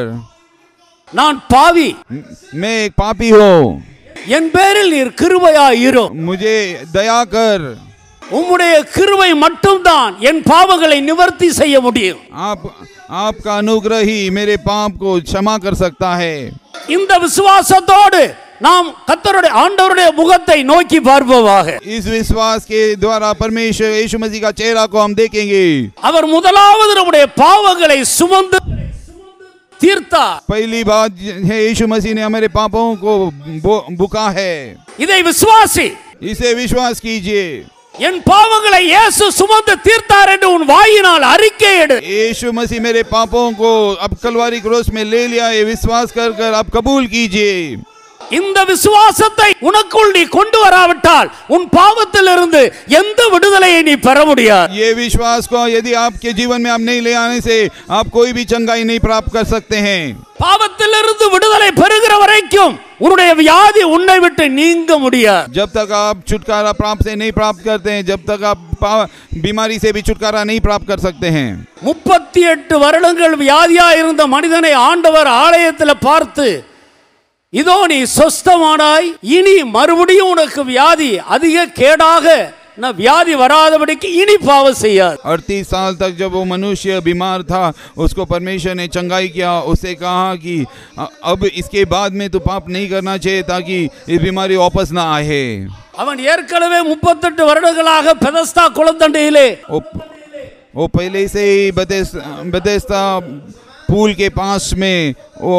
நான் பாவி, मैं एक पापी हूँ, என் பேரில் நீர் கிருபையாயிரும். मुझे दया कर. உம்முடைய கிருபை மட்டும்தான் என் பாவங்களை நிவர்த்தி செய்ய முடியும். आपका अनुग्रह ही मेरे पाप को क्षमा कर सकता है. இந்த விசுவாசத்தோடு நாம் கர்த்தருடைய ஆண்டவருடைய முகத்தை நோக்கி பார்ப்போமாக. इस विश्वास के द्वारा परमेश्वर यीशु मसीह का चेहरा को हम देखेंगे. அவர் முதலாவது நம்முடைய பாவங்களை சுமந்து தீர்த்தார். पहली बात है यीशु मसीह ने हमारे पापों को बुका है. இதை விசுவாசி, इसे विश्वास कीजिए. என் பாவங்களை இயேசு சுமந்து தீர்த்தார் என்று உன் வாயினால் அறிக்கையிடு. यीशु मसीह मेरे पापों को अब कलवारी क्रूस में ले लिया है, विश्वास कर आप कबूल कीजिए. இந்த விசுவாசத்தை உனக்குள் நீ கொண்டு வராவிட்டால் உன் பாவத்திலிருந்து எந்த விடுதலையை நீ பெற முடியாது. ये विश्वास को यदि आपके जीवन में आप नहीं ले आने से आप कोई भी चंगाई नहीं प्राप्त कर सकते हैं. பாவத்திலிருந்து விடுதலை பெறுகிற வரைக்கும் உன்னுடைய வியாதி உன்னை விட்டு நீங்க முடியாது. जब तक आप छुटकारा प्राप्त से नहीं प्राप्त करते हैं, जब तक आप बीमारी से भी छुटकारा नहीं प्राप्त कर सकते हैं. 38 வருடங்கள் வியாதியா இருந்த மனிதனை ஆண்டவர் ஆலயத்தில் பார்த்து, இதோ நீ சொஸ்தமானாய், இனி மறுபடியும் உனக்கு வியாதி அதிக கேடாக व्याधि वरादबड़िकी इनी पाव செய்யாது. 38 साल तक जब वो मनुष्य बीमार था, उसको परमेश्वर ने चंगाई किया. उससे कहा कि अब इसके बाद में तो पाप नहीं करना चाहिए ताकि ये बीमारी वापस ना आए. அவன் ஏற்கனவே 38 வருடங்களாக பெதஸ்தா குளத்தண்டையிலே वो पहले से ही बेथेस्दा पूल के पास में वो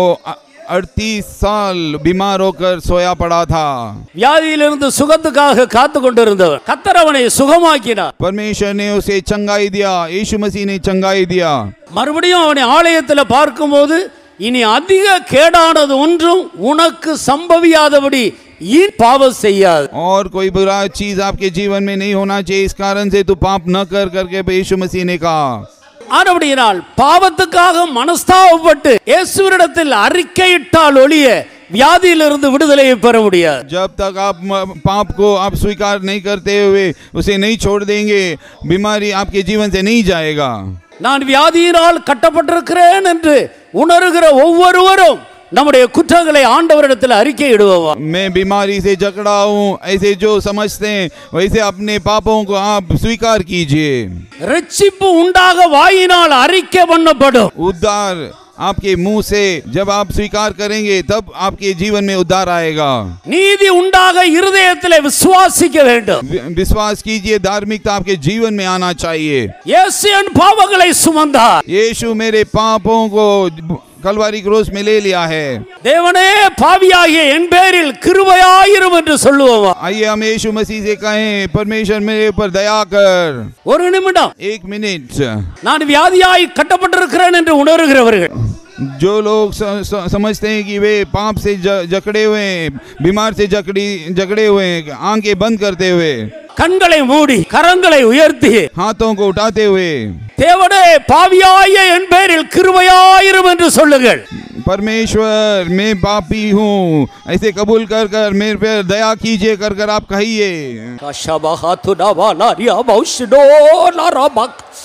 38 साल बीमार होकर सोया पड़ा था. வியாதியிலிருந்து சுகத்துக்காக காத்து கொண்டிருந்தவர் கர்த்தர் அவனை சுகமாக்கினார். परमेश्वर ने उसे चंगाई दिया, यीशु मसीह ने चंगाई दिया. மறுபடியும் அவனை ஆலயத்தில் பார்க்கும்போது இனி அதிக கேடானது ஒன்றும் உனக்கு சம்பவியாதபடி पाप செய்யாது. और कोई बुरा चीज आपके जीवन में नहीं होना चाहिए, इस कारण से तू पाप न कर करके यीशु मसीह ने कहा. ஆனபடியால் பாவத்துக்காக மனஸ்தாபப்பட்டு இயேசுவினிடத்தில் அறிக்கையிட்டால் ஒழிய வியாதியிலிருந்து விடுதலையை பெற முடியாது. जब तक आप पाप को आप स्वीकार नहीं करते हुए उसे नहीं छोड़ देंगे, बीमारी आपके जीवन से नहीं जाएगा. நான் வியாதியினால் கட்டப்பட்டிருக்கிறேன் என்று உணர்கிற ஒவ்வொருவரும் நம்முடைய குற்றங்களை ஆண்டவரிடத்தில் அறிக்கையிடுவோம். मैं बीमारी से जकड़ा हूँ, ऐसे जो समझते हैं वैसे अपने पापों को आप स्वीकार कीजिए. ரட்சிப்பு உண்டாக வாயினால் அறிக்கை பண்ணப்படும். उद्धार आपके मुंह से जब आप स्वीकार करेंगे तब आपके जीवन में उद्धार आएगा. நீதி உண்டாக இருதயத்திலே விசுவாசிக்க வேண்டும். विश्वास कीजिए, धार्मिकता आपके जीवन में आना चाहिए. இயேசு என் பாவங்களை சுமந்தார். यीशु मेरे पापों को कलवारी क्रूस में ले लिया है. தேவனே பாவியாகிய என் பேரில் கிருபையாயிரும் என்று சொல்லுவோம். आइए हम यीशु मसीह से कहें, परमेश्वर मेरे ऊपर दया कर. ஒரு நிமிடம், 1 मिनट. நான் வியாதியாய் கட்டப்பட்டிருக்கிறேன் என்று உணர்கிறவர்கள், जो लोग समझते हैं कि वे पाप से जकड़े हुए, बीमार से जकड़े हुए, आंखें बंद करते हुए, கண்களை மூடி கரங்களை உயர்த்தி हाथों को उठाते हुए, தேவனே பாவியாகிய என் பேரில் கிருபையாயிரும் என்று சொல்லுங்கள். परमेश्वर मैं पापी हूँ, ऐसे कबूल कर कर मेरे पे दया कीजिए कर कर आप कहिए.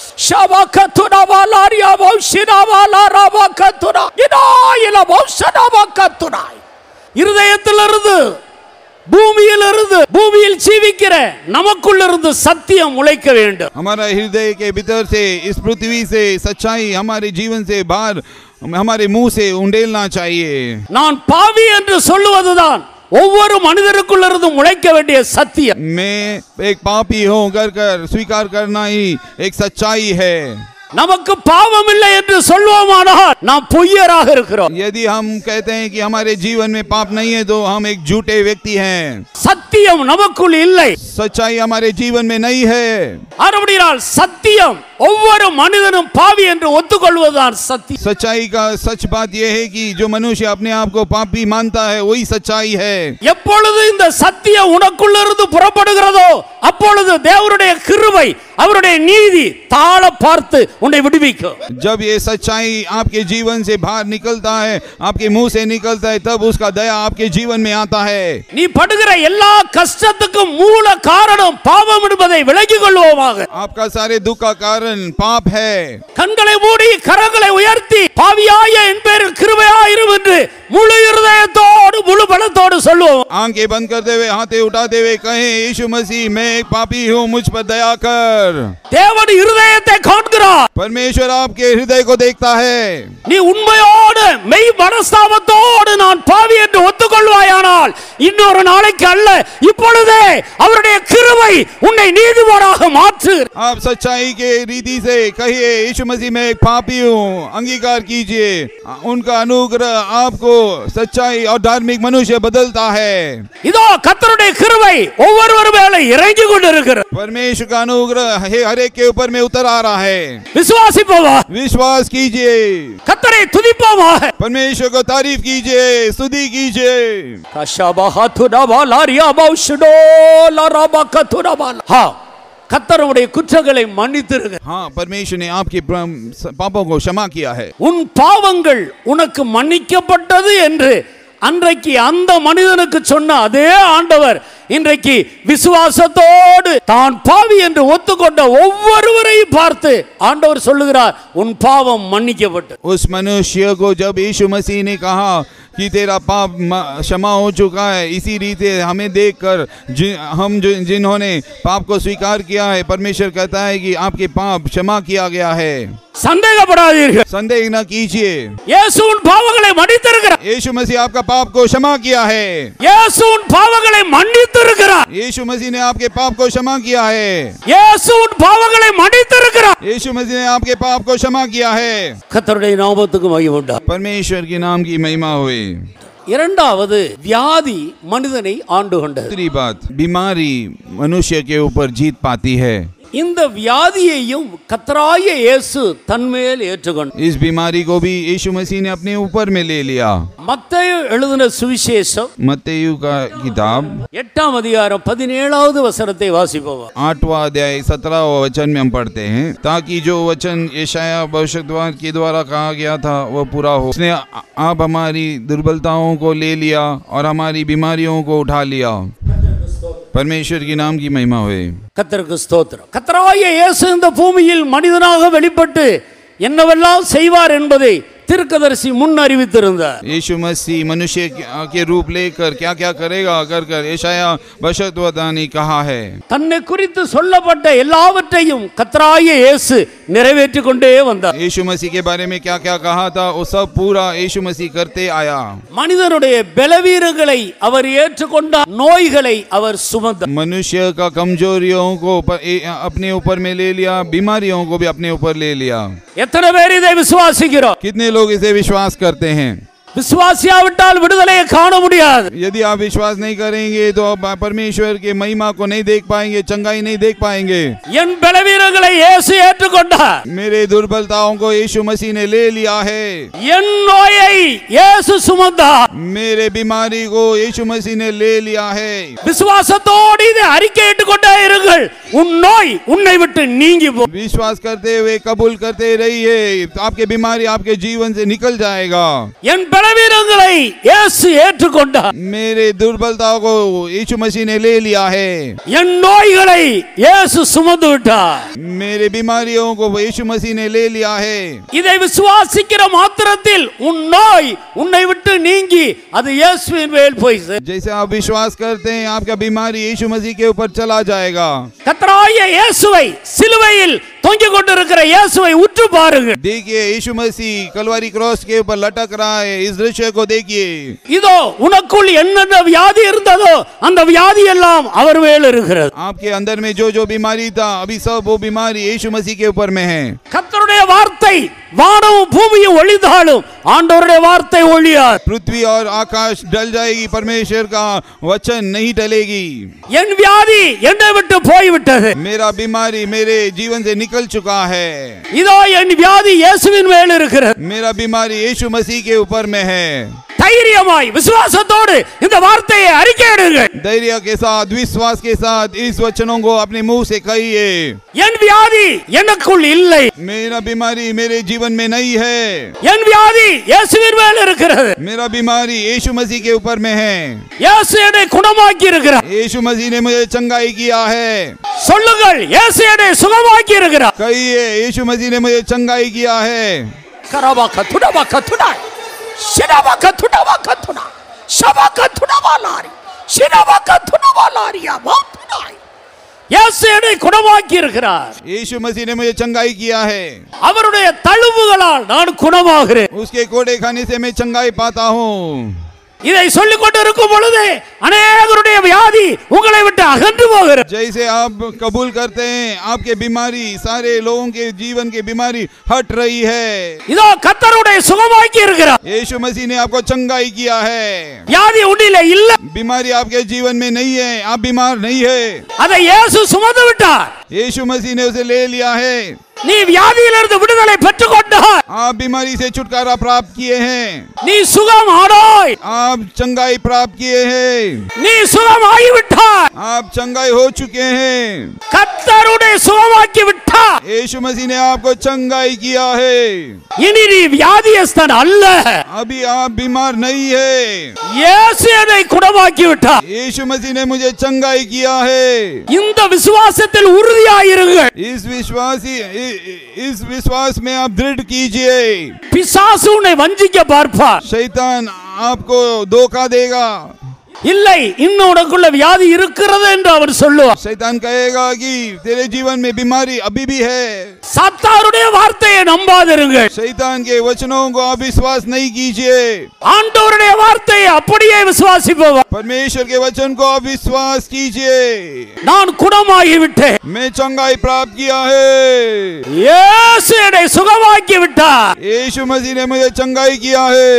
ஷபகத்துனா வாலாரியா பௌஷினா வாலாரா பகத்துனா இனாயில பௌஷனா பகத்துனா. இருதயத்திலிருந்து, பூமியிலிருந்து, பூமியில் ஜீவிக்கிற நமக்குள்ளிருந்து சத்தியம் முளைக்க வேண்டும். हमारा हृदय के भीतर से, इस पृथ्वी से सच्चाई हमारे जीवन से बाहर हमारे मुंह से उंडेलना चाहिए. நான் பாவி என்று சொல்லுவதுதான் ஒவ்வொரு மனிதருக்குள்ளிருந்து முளைக்க வேண்டிய சத்தியம். मैं एक पापी हूँ कर स्वीकार करना ही एक सच्चाई है. நமக்கு பாவம் இல்லை என்று சொல்வோமானால் நாம் பொய்யராக இருக்கிறோம். यदि हम कहते हैं कि हमारे जीवन में पाप नहीं है तो हम एक झूठे व्यक्ति हैं. சத்தியம் நமக்குள் இல்லை. सच्चाई हमारे जीवन में नहीं है. ஆனபடியால் சத்தியம் ஒவ்வொரு மனிதனும் பாவி என்று ஒத்துக்கொள்வதுதான் சத்தியம். सच्चाई का सच बात यह है कि जो मनुष्य अपने आप को पापी मानता है वही सच्चाई है. எப்பொழுது இந்த சத்தியம் உனக்குள்ளிருந்து புறப்படுகிறதோ அப்பொழுது தேவனுடைய கிருபை, அவருடைய நீதி தாள பார்த்து உன்னை விடுவிக்கும். जब ये सच्चाई आपके जीवन से बाहर निकलता है, आपके मुंह से निकलता है, तब उसका दया आपके जीवन में आता है. நீ படுகிற எல்லா கஷ்டத்துக்கும் மூல காரணம் பாவம் என்பதை விளங்கிக் கொள்வோமாக. आपका सारे दुख का कारण पाप है. கண்களை மூடி கரங்களை உயர்த்தி பாவியாய என் பேரில் கிருபையாயிரும் என்று முழு இருதயத்தோடு முழு பலத்தோடு சொல்லுவோம். आंखें बंद करते हुए, हाथे उठाते हुए कहें, यीशु मसीह मैं एक पापी हूँ, मुझ पर दया कर. தேவன் இருதயத்தை காண்கிறார். परमेश्वर आपके हृदय को देखता है. நீ உண்மையோடு மெய் மனஸ்தாபத்தோடு நான் பாவி என்று ஒத்துக்கொள்வாயானால் இன்னொரு நாளைக்கு அல்ல இப்பொழுதே அவருடைய கிருபை உன்னை நீதிமானாக மாற்று. आप सच्चाई के रीति से कहिए, यीशु मसीह मैं एक पापी हूँ, अंगीकार कीजिए. उनका अनुग्रह आपको सच्चाई और धार्मिक मनुष्य बदलता है. இதோ கர்த்தருடைய கிருபை ஒவ்வொருவர் மேலே இறங்கி கொண்டிருக்கிறது. परमेश्वर का अनुग्रह हर एक के ऊपर में उतर आ रहा है. விசுவாசிப்போமா, विश्वास कीजिए, கர்த்தரை துதிப்போமாக. परमेश्वर को तारीफ कीजिए, स्तुति कीजिए. கர்த்தருடைய குற்றங்களை மன்னித்திருங்க. हाँ, परमेश्वर ने आपके पापों को क्षमा किया है. உன் பாவங்கள் உனக்கு மன்னிக்கப்பட்டது என்று அன்றைக்கு அந்த மனிதனுக்கு சொன்ன அதே ஆண்டவர் இன்றைக்கு விசுவாசத்தோடு தான் பாவி என்று ஒத்துக்கொண்ட ஒவ்வொருவரையும் பார்த்து ஆண்டவர் சொல்லுகிறார், உன் பாவம் மன்னிக்கப்பட்டது. उस मनुष्य को जब यीशु मसीह ने कहा कि तेरा पाप क्षमा हो चुका है, इसी रीति हमें देखकर जिन्होंने पाप को स्वीकार किया है, परमेश्वर कहता है कि आपके पाप क्षमा किया गया है. சந்தேகப்படாதீர்கள், संदेह न कीजिए. இயேசு உன் பாவங்களை மன்னித்திருக்கிறார். यीशु मसीह आपका पाप को क्षमा किया है. இயேசு உன் பாவங்களை மன்னித்திருக்கிறார். यीशु मसीह ने आपके पाप को क्षमा किया है. இயேசு உன் பாவங்களை மன்னித்திருக்கிறார். यीशु मसीह ने आपके पाप को क्षमा किया है. கர்த்தருடைய நாமத்துக்கு மகிமை உண்டாகட்டும். परमेश्वर के नाम की महिमा हुए. இரண்டாவது, வியாதி மனிதனை ஆண்டு கொண்டது. दूसरी बात, बीमारी मनुष्य के ऊपर जीत पाती है. இந்த வியாதியையும் கர்த்தராகிய இயேசு தன்மேல் ஏற்றுக்கொண்டார். इस बीमारी को भी यीशु मसीह ने अपने ऊपर में ले लिया. மத்தேயு எழுதின சுவிசேஷம் मत्तयु का किताब 8 அதிகாரம் 17வது वचनத்தை வாசிப்போம். 8वां अध्याय 17वां वचन में हम पढ़ते हैं, ताकि जो वचन यशाया भविष्यद्वक्ता के द्वारा कहा गया था वह पूरा हो. उसने आप हमारी दुर्बलताओं को ले लिया और हमारी बीमारियों को उठा लिया. परमेश्वर की नाम की महिमा हुए. கர்த்தருக்கு ஸ்தோத்திரம். கர்த்தராகிய இயேசு இந்த பூமியில் மனிதனாக வெளிப்பட்டு என்னவெல்லாம் செய்வார் என்பதை தீர்க்கதரிசி முன் அறிவித்திருந்தார். यीशु मसीह मनुष्य के रूप लेकर क्या क्या करेगा कर यशाया भविष्यद्वक्ता ने कहा है. தன்னை குறித்து சொல்லப்பட்ட எல்லாவற்றையும் கர்த்தராகிய இயேசு நிறைவேற்றிக் கொண்டே வந்தார். यीशु मसीह के बारे में क्या क्या कहा था वो सब पूरा यीशु मसीह करते आया. மனிதனுடைய பலவீனங்களை அவர் ஏற்றுக்கொண்டார், நோய்களை அவர் சுமந்தார். मनुष्य का कमजोरियों को अपने ऊपर में ले लिया, बीमारियों को भी अपने ऊपर ले लिया. எத்தனை பேர் இதை விசுவாசிக்கிறோம்? कितने लोग इसे विश्वास करते हैं? விசுவாசியாவிட்டால் விடுதலையை காண முடியாது. यदि आप विश्वास नहीं करेंगे तो आप परमेश्वर के महिमा को नहीं देख पाएंगे, चंगाई नहीं देख पाएंगे. என் பலவீனங்களை இயேசு ஏற்றுக்கொண்டார். मेरे दुर्बलताओं को यीशु मसीह ने ले लिया है. என் நோயை இயேசு சுமந்தார். मेरे बीमारी को यीशु मसीह ने ले लिया है. விசுவாசத்தோடு இதை அறிக்கையிட்டுக் கொண்டே இருங்கள். உன் நோய் உன்னை விட்டு நீங்கி போ. विश्वास करते हुए कबूल करते रहिए, आपके बीमारी आपके जीवन से निकल जाएगा. என் பலவீனங்களை இயேசு ஏற்றுக்கொண்டார். मेरे दुर्बलताओं को यीशु मसीह ने ले लिया है. என் நோய்களை இயேசு சுமந்து விட்டார். मेरे बीमारियों को यीशु मसीह ने ले लिया है. இதை விசுவாசிக்கிற மாத்திரத்தில் உன் நோய் உன்னை விட்டு நீங்கி அது இயேசுவின் மேல் போய் சேரும். जैसे आप विश्वास करते हैं आपका बीमारी यीशु मसीह के ऊपर चला जाएगा. கர்த்தராகிய இயேசுவை சிலுவையில் தொங்கிக் கொண்டிருக்கிற இயேசுவை உற்று பாருங்கள். देखिए यीशु मसीह कलवारी क्रॉस के ऊपर लटक रहा है. इस दृश्य को देखिए. இதோ உனக்குள் என்னென்ன வியாதி இருந்ததோ அந்த வியாதி எல்லாம் அவர் மேல் இருக்கிறது. आपके अंदर में जो जो बीमारी था अभी सब वो बीमारी यीशु मसीह के ऊपर में है. கர்த்தருடைய வார்த்தை வானமும் பூமியும் ஒளிந்தாலும் ஆண்டவருடைய வார்த்தை ஒளியாது. पृथ्वी और आकाश डल जाएगी परमेश्वर का वचन नहीं टलेगी. என் வியாதி என்னை விட்டு போய்விட்டது. मेरा बीमारी मेरे जीवन से निकल चुका है. இதோ என் வியாதி இயேசுவின் மேல் இருக்கிறது. मेरा बीमारी यीशु मसीह के ऊपर में है. தைரியமாய் விசுவாசத்தோடு இந்த வார்த்தையை அறிக்கையிடுங்கள். धैर्य के साथ विश्वास के साथ इस वचनों को अपने मुंह से कहिए. என் வியாதி எனக்குள் இல்லை. मेरा बीमारी मेरे जीवन में नहीं है. என் வியாதி இயேசுவின் மேல் இருக்கிறது. मेरा बीमारी यीशु मसीह के ऊपर में है. இயேசு என்னை குணமாக்கி இருக்கிறார். यीशु मसीह ने मुझे चंगाई किया है. சொல்லுங்கள் இயேசு என்னை சுகமாக்கி இருக்கிறார். कहिए यीशु मसीह ने मुझे चंगाई किया है. கரபாக்க துடபாக்க துடாய் சினபாக்க துடபாக்க துடா ஷபாக்க துடவாலாரி சினபாக்க துடவாலாரியா பாத்துடாய் இயேசு என்னை குணமாக்கி இருக்கிறார். यीशु मसीह ने मुझे चंगाई किया है. அவருடைய தழும்புகளால் நான் குணமாகிறேன். उसके कोड़े खाने से मैं चंगाई पाता हूँ. இதை சொல்லிக் கொண்டிருக்கும் பொழுது अनेकருடைய வியாதி உங்களை விட்டு அகன்று போகிறது. जैसे आप कबूल करते हैं आपके बीमारी सारे लोगों के जीवन की बीमारी हट रही है. இதோ கர்த்தருடைய சுகமாக்கி இருக்கிறார். यीशु मसीह ने आपको चंगाई किया है. வியாதி உன்னிலே இல்ல. बीमारी आपके जीवन में नहीं है. आप बीमार नहीं है. அதை இயேசு சுமந்து விட்டார். यीशु मसीह ने उसे ले लिया है. நீ வியாதியிலிருந்து விடுதலை பெற்றுக் கொண்டாய். आप बीमारी से छुटकारा प्राप्त किए हैं. நீ சுகம் ஆனாய். आप चंगाई प्राप्त किए हैं. நீ சுகம் ஆகிவிட்டாய். आप चंगाई हो चुके हैं. கர்த்தருடைய சுகமாக்கி விட்டார். यीशु मसीह ने आपको चंगाई किया है. இனி நீ வியாதியஸ்தன் அல்ல. अभी आप बीमार नहीं है. இயேசு என்னை குணமாக்கி விட்டார். यीशु मसीह ने मुझे चंगाई किया है. இந்த விசுவாசத்தில் உறுதியாயிருங்கள். इस विश्वास में आप दृढ़ कीजिए. பிசாசு உன்னை வஞ்சிக்க பார்ப்பார். शैतान आपको धोखा देगा. இல்லை இன்னும் உனக்குள்ள வியாதி இருக்கிறது என்று அவர் சொல்லுவார். शैतान कहेगा कि तेरे जीवन में बीमारी अभी भी है. சாத்தானுடைய வார்த்தையை நம்பாதிருங்கள். शैतान के वचनों को आप विश्वास नहीं कीजिए. ஆண்டவருடைய வார்த்தையை அப்படியே விசுவாசிப்பவர். परमेश्वर के वचन को आप विश्वास कीजिए. நான் குணமாகி விட்டேன். मैं चंगाई प्राप्त किया है. இயேசு என்னை சுகமாக்கி விட்டார். यीशु मसीह ने मुझे चंगाई किया है.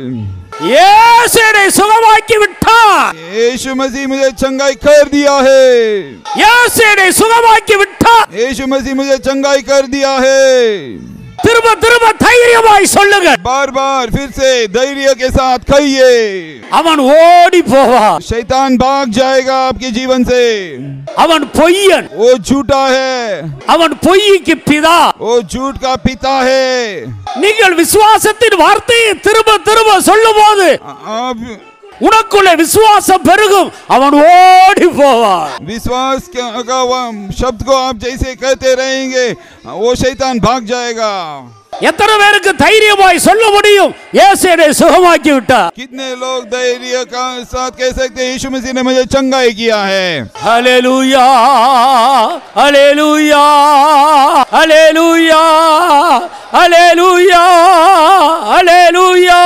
இயேசு என்னை சுகமாக்கி விட்டார். यीशु मसीह मुझे चंगाई कर दिया है. இயேசு என்னை சுகமாக்கி விட்டார். यीशु मसीह मुझे चंगाई कर दिया है. திரும்ப திரும்ப தைரியமாய் சொல்லுங்க. बार बार फिर से धैर्य के साथ कहिए. அவன் ஓடி போவான். शैतान भाग जाएगा आपके जीवन से. அவன் பொய்யன். वो झूठा है. அவன் பொய்க்கு பிதா. वो झूठ का पिता है. நீங்கள் விசுவாசத்தின் வார்த்தையை திரும்ப திரும்ப சொல்லும்போது आप உனக்குள்ளே விசுவாசம் பெருகும். அவன் ஓடி போவான். विश्वास का शब्द को आप जैसे कहते रहेंगे वो शैतान भाग जाएगा. எத்தனை பேருக்கு தைரியமாய் சொல்ல முடியும் இயேசு என்னை சுகமாக்கி விட்டார்? कितने लोग धैर्य का साथ कह सकते हैं यीशु मसीह ने मुझे चंगाई किया है. Hallelujah hallelujah hallelujah hallelujah hallelujah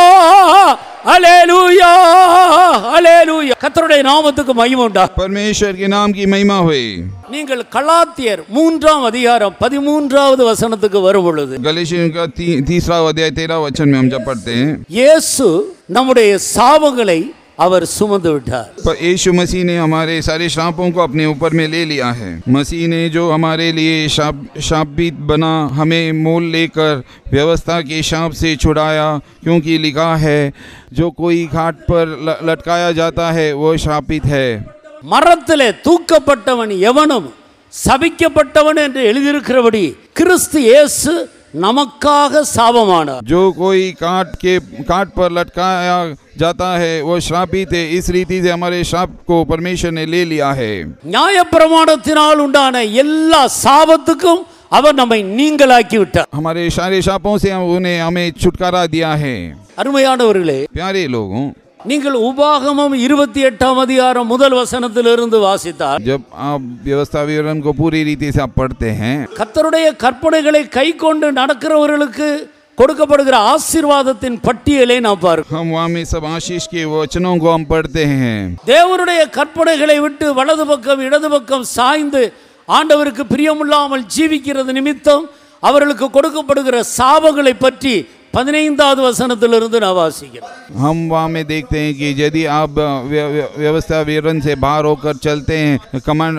hallelujah hallelujah. கர்த்தருடைய நாமத்துக்கு மகிமை உண்டாகட்டும். परमेश्वर के नाम की महिमा हुई. நீங்கள் கலாத்தியர் 3ஆம் அதிகாரம் 13வது வசனத்துக்கு வரும் பொழுது गलातियों का 3रा अध्याय 13 वचन में हम जब पढ़ते हैं இயேசு நம்முடைய சாபங்களை அவர் சுமந்து விட்டார். पर यीशु मसीह ने हमारे सारे श्रापों को अपने ऊपर में ले लिया है. मसीह ने जो हमारे लिए शापित बना हमें मोल लेकर व्यवस्था के शाप से छुड़ाया. क्योंकि लिखा है जो कोई घाट पर लटकाया जाता है वो शापित है. மரத்திலே தூக்கப்பட்டவன் எவனும் சபிக்கப்பட்டவன் என்று எழுதியிருக்கிறபடி கிறிஸ்து இயேசு நமக்காக சாபமானார். जो कोई काट पर लटकाया जाता है वो श्रापित है. इस रीति से हमारे श्राप को परमेश्वर ने ले लिया है. நியாயப்பிரமாணத்தினால் உண்டான எல்லா சாபத்துக்கும் அவர் நம்மை நீங்களாக்கி விட்டார். हमारे सारे शापों से उन्हें हमें छुटकारा दिया है. அருமையானவர்களே, प्यारे लोगों, நீங்கள் உபாகமம் 28ஆம் அதிகாரம் முதல் வசனத்திலிருந்து வாசித்தால், जब आप व्यवस्था विवरण को पूरी रीति से आप पढ़ते हैं, கர்த்தருடைய கற்பனைகளை கைக்கொண்டு நடக்கிறவர்களுக்கு கொடுக்கப்படுகிற ஆசீர்வாதத்தின் பட்டியலை நாம் பார்க்கிறோம். हम वहाँ में सब आशीष के वचनों को हम पढ़ते हैं. தேவனுடைய கற்பனைகளை விட்டு வலது பக்கம் இடது பக்கம் சாய்ந்து ஆண்டவருக்கு பிரியமில்லாமல் ஜீவிக்கிறது நிமித்தம் அவர்களுக்கு கொடுக்கப்படுகிற சாபங்களை பற்றி 15வது வசனத்திலிருந்து நான் வாசிக்கிறேன். हम वहाँ में देखते हैं कि यदि आप व्यवस्था विवरण से बाहर होकर चलते हैं, कमांड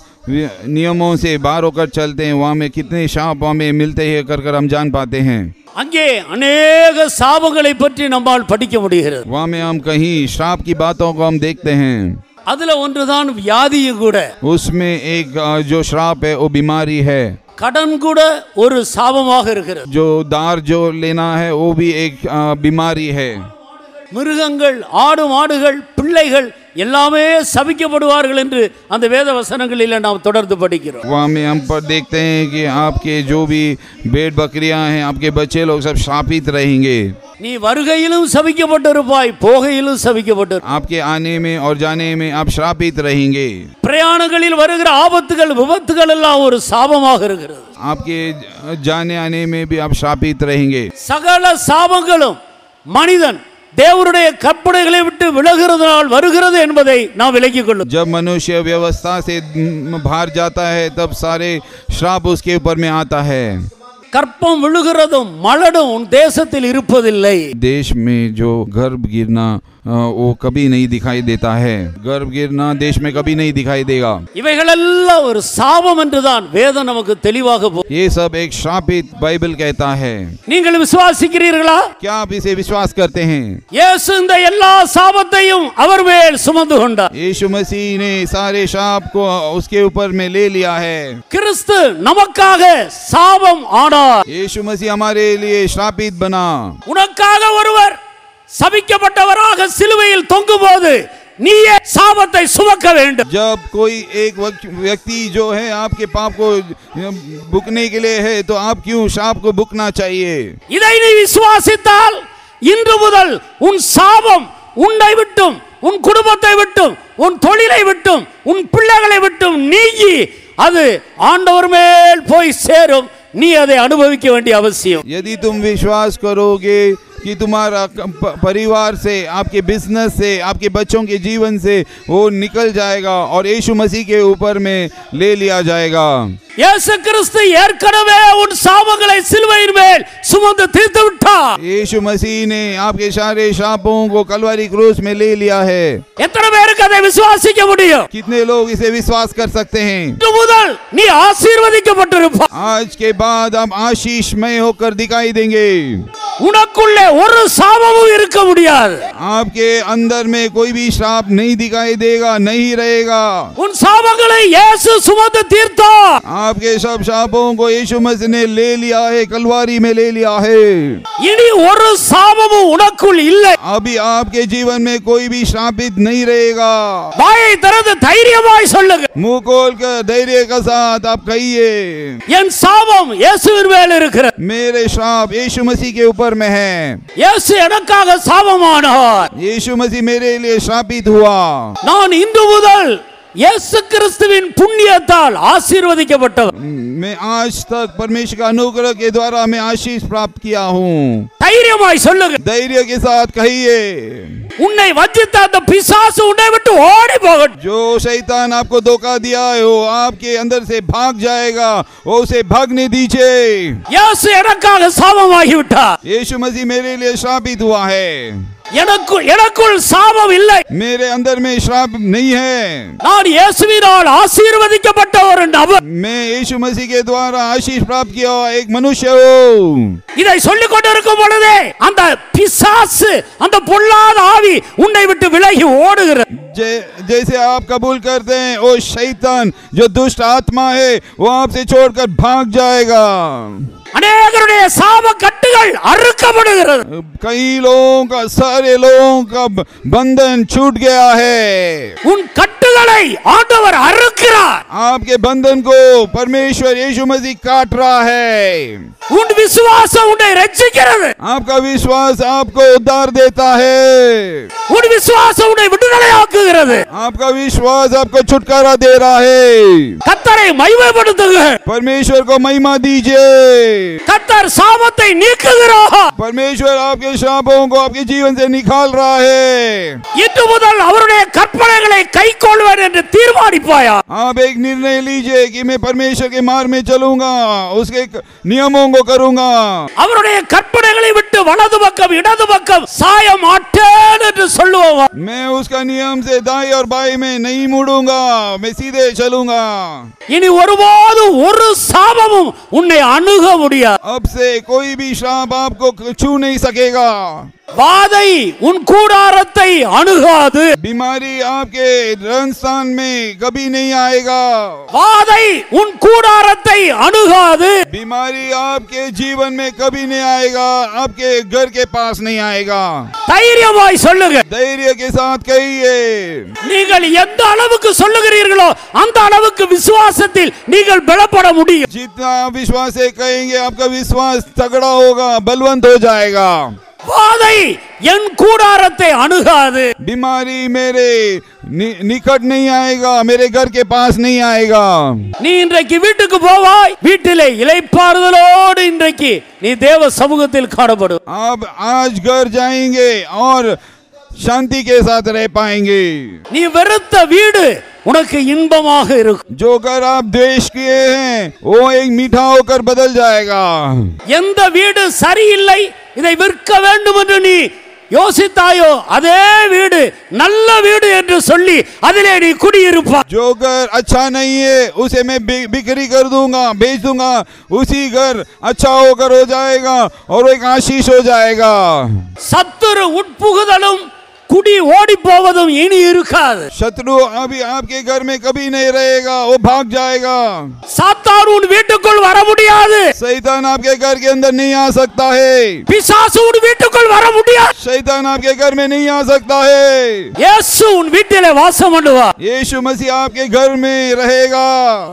नियमों से बाहर होकर चलते हैं, वहाँ में कितने शाप हमें मिलते हैं कर हम जान पाते हैं. அங்கே अनेक சாபங்களை பற்றி நம்மால் படிக்க முடிகிறது. वहाँ में हम कहीं श्राप की बातों को हम देखते हैं. அதுல ஒன்றுதான் வியாதியும் கூட. उसमें एक जो श्राप है वो बीमारी है. கடன் கூட ஒரு சாபமாக இருக்கிறது. जो दार जो लेना है वो भी एक बीमारी है. மிருகங்கள், ஆடு மாடுகள், பிள்ளைகள் எல்லாமே சபிக்கப்படுவார்கள் என்று அந்த வேத வசனங்களில் நாம் தொடர்ந்து படிக்கிறோம். वहाँ में हम पर देखते हैं कि आपके जो भी भेड़ बकरियां हैं, आपके बच्चे लोग सब शापित रहेंगे. நீ வருகையிலும் சபிக்கப்பட்டிருப்பாய், போகையிலும் சபிக்கப்பட்டிரு. आपके आने में और जाने में आप श्रापित रहेंगे. பிரயாணங்களில் வருகிற ஆபத்துகள், விபத்துகள் எல்லாம் ஒரு சாபமாக இருக்கிறது. आपके जाने आने में भी आप श्रापित रहेंगे. சகல சாபங்களும் மனிதன் தேவனுடைய கற்பனைகளை விட்டு விலகுறதனால் வருகிறது என்பதை நாம் விலக்கிக் கொள்ளும். जब मनुष्य व्यवस्था से बाहर जाता है तब सारे श्राप उसके ऊपर में आता है. கற்பம் விழுகிறதும் மலடும் உன் தேசத்தில் இருப்பதில்லை. देश में जो गर्भ गिरना वो कभी नहीं दिखाई देता है. गर्भ गिरना देश में कभी नहीं दिखाई देगा. இவைகளெல்லாம் ஒரு சாபம் என்றுதான் வேதம் நமக்கு தெளிவாக ये सब एक श्रापित बाइबल कहता है. நீங்கள் விசுவாசிக்கிறீர்களா? क्या आप इसे विश्वास करते हैं? இயேசு இந்த எல்லா சாபத்தையும் அவர் மேல் சுமந்து கொண்டார். यीशु मसीह ने सारे शाप को उसके ऊपर में ले लिया है. கிறிஸ்து நமக்காக சாபம் ஆனார். यीशु मसीह हमारे लिए श्रापित बना. உனக்காக ஒருவர் சபிக்கப்பட்டவராக சிலுவையில் தொங்கும்போது நீயே சாபத்தை சுமக்க வேண்டும். जब कोई एक व्यक्ति जो है आपके पाप को बुकने के लिए है तो आप क्यों शाप को बुकना चाहिए? இதை நீ விசுவாசித்தால் இன்று முதல் உன் சாபம் உன்னை விட்டும், உன் குடும்பத்தை விட்டும், உன் தொழிலை விட்டும், உன் பிள்ளைகளை விட்டும் நீங்கி அது ஆண்டவர் மேல் போய் சேரும். நீ அதை அனுபவிக்க வேண்டிய அவசியம். यदि तुम विश्वास करोगे कि तुम्हारा परिवार से, आपके बिजनेस से, आपके बच्चों के जीवन से वो निकल जाएगा और यीशु मसीह के ऊपर में ले लिया जाएगा. இயேசு கிறிஸ்து ஏற்கனவே உன் சாபங்களை சிலுவையின் மேல் சுமந்து தீர்த்து விட்டார். यीशु मसीह ने आपके सारे शापों को कलवरी क्रूस में ले लिया है. எத்தனை பேருக்கு அதை விசுவாசிக்க முடியும்? कितने लोग इसे विश्वास कर सकते हैं? இன்று முதல் நீ ஆசீர்வதிக்கப்பட்டிருப்பாய். आज के बाद हम आशीषमय होकर दिखाई देंगे. உனக்குள்ளே ஒரு சாபமும் இருக்க முடியாது. आपके अंदर में कोई भी श्राप नहीं दिखाई देगा, नहीं रहेगा. உன் சாபங்களை இயேசு சுமந்து தீர்த்தார். आपके सब शापों को यीशु मसीह ने ले लिया है, कलवारी में ले लिया है. இனி ஒரு சாபமும் உனக்குள் இல்லை. अभी आपके जीवन में कोई भी श्रापित नहीं रहेगा. வாயை திறந்து தைரியமாய் சொல்லுங்க. मुंह खोल कर धैर्य के साथ आप कहिए, என் சாபம் இயேசுவின் மேல் இருக்கிறது. मेरे श्राप यीशु मसीह के ऊपर में है. இயேசு எனக்காக சாபமானார். यीशु मसीह मेरे लिए श्रापित हुआ. நான் இன்று முதல் இயேசு கிறிஸ்துவின் புண்ணியத்தால் ஆசீர்வதிக்கப்பட்டவர். मैं आज तक परमेश्वर का अनुग्रह के द्वारा मैं आशीष प्राप्त किया हूँ. தைரியமாய் சொல்லுங்க. धैर्य के साथ कहिए, உன்னை வஞ்சித்த அந்த பிசாசு உன்னை விட்டு ஓடி போகட்டும். जो शैतान आपको धोखा दिया है वो आपके अंदर से भाग जाएगा. वो उसे भागने दीजिए. இயேசு எனக்காக சாபமாகி விட்டார். यीशु मसीह मेरे लिए श्रापित हुआ है. எனக்குள் சாபம் இல்லை. मेरे अंदर में श्राप नहीं है. நான் இயேசுவினால் ஆசீர்வதிக்கப்பட்ட ஒரு நபர். मैं यीशु मसीह के द्वारा आशीष प्राप्त किया हुआ एक मनुष्य हूँ. இதை சொல்லிக் கொண்டிருக்கும் பொழுதே அந்த பிசாசு, அந்த பொல்லாத ஆவி உன்னை விட்டு விலகி ஓடுகிறது. जैसे आप कबूल करते हैं वो शैतान जो दुष्ट आत्मा है वो आपसे छोड़कर भाग जाएगा. அநேகருடைய சாப கட்டுகள் அறுக்கப்படுகிறது. कई लोगों का, सारे लोगों का बंधन छूट गया है. உன் கட்டுகளை ஆண்டவர் அறுக்கிறார். आपके बंधन को परमेश्वर यीशु मसीह काट रहा है. உன் விசுவாசம் உன்னை ரட்சிக்கிறது. आपका विश्वास आपको उद्धार देता है. உன் விசுவாசம் உன்னை விடுதலையாக்குகிறது. आपका विश्वास आपको छुटकारा दे रहा है. கர்த்தரை மகிமைப்படுத்துங்கள். परमेश्वर को महिमा दीजिए. கர்த்தர் சாபத்தை நீக்குகிறார். परमेश्वर आपके शापों को आपके जीवन से निकाल रहा है. இன்று முதல் அவருடைய கற்பனைகளை கைக்கொள்வேன் என்று தீர்மானிப்பாயா? आप एक निर्णय लीजिए कि मैं परमेश्वर के मार्ग में चलूंगा, उसके नियमों को करूंगा. அவருடைய கற்பனைகளை விட்டு வலது பக்கம் இடது பக்கம் சாய மாட்டேன் என்று சொல்லுவோம். मैं उसका नियम से दाएं और बाएं में नहीं मुड़ूंगा, मैं सीधे चलूंगा. இனி ஒருபோதும் ஒரு சாபமும் உன்னை அணுக முடியாது. अब से कोई भी श्राप आपको छू नहीं सकेगा. வாதை உன் கூடாரத்தை அணுகாது. बीमारी आपके रहन स्थान में कभी नहीं आएगा. வாதை உன் கூடாரத்தை அணுகாது. बीमारी आपके जीवन में कभी नहीं आएगा, आपके घर के पास नहीं आएगा. தைரியமாய் சொல்லுங்க. धैर्य के साथ कहिए. நீங்கள் எந்த அளவுக்கு சொல்லுகிறீர்களோ அந்த அளவுக்கு விசுவாசத்தில் நீங்கள் பலப்பட முடியும். जितना आप विश्वास से कहेंगे आपका विश्वास तगड़ा होगा, बलवंत हो जाएगा. வாதை என் கூடாரத்தை அணுகாது. बीमारी मेरे निकट नहीं आएगा, मेरे घर के पास नहीं आएगा. நீ இன்றைக்கு வீட்டுக்கு போவாய், வீட்டிலே இளைப்பாறுதலோடு இன்றைக்கு நீ தேவ சமூகத்தில் காணப்படும். आप आज घर जाएंगे और शांति के साथ रह पाएंगे. நீ வெறுத்த வீடு உனக்கு இன்பமாக இருக்கும். जो घर आप द्वेष किए हैं वो एक मीठा होकर बदल जाएगा. எந்த வீடு சரியில்லை, இதை விற்க வேண்டும் என்று நீ யோசித்தாயோ அதே வீடு நல்ல வீடு என்று சொல்லி அதிலே நீ குடியிருப்பாய். जो घर अच्छा नहीं है उसे मैं बिक्री कर दूंगा, बेच दूंगा. उसी घर अच्छा होकर हो जाएगा और एक आशीष हो जाएगा. சத்துரு உட்புகுதலும் குடி ஓடி போவதும் இனி இருக்காது. शत्रु अभी आपके घर में कभी नहीं रहेगा, वो भाग जाएगा. சாத்தான் உன் வீட்டுக்குள் வர முடியாது. शैतान आपके घर के अंदर नहीं आ सकता है. பிசாசு உன் வீட்டுக்குள் வர முடியாது. शैतान आपके घर में नहीं आ सकता है. இயேசு உன் வீட்டிலே வாசம் பண்ணுவார். यीशु मसीह आपके घर में रहेगा.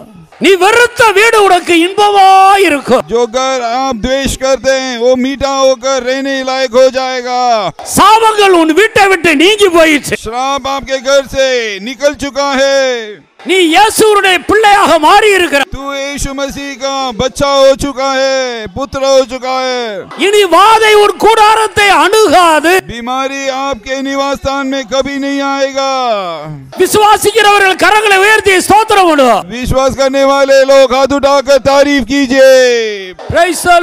நீ வெறுத்த வீடு உனக்கு இன்பமாய் இருக்கும். जो घर आप द्वेष करते हैं वो मीठा होकर रहने लायक हो जाएगा. சாபங்கள் உன் வீட்டை விட்டு நீங்கி போயிடுச்சு. श्राप आपके घर से निकल चुका है. நீ இயேசுவுடைய பிள்ளையாக மாறி இருக்கிற. तू यीशु मसीह का बच्चा हो चुका है, पुत्र हो चुका है. இனி வாதை உன் கூடாரத்தை அணுகாது. बीमारी आपके निवास स्थान में कभी नहीं आएगा. விசுவாசிக்கிறவர்கள் கரங்களை உயர்த்தி ஸ்தோத்திரம் பண்ணுவார். विश्वास करने वाले लोग हाथ उठाकर तारीफ कीजिए. Praise the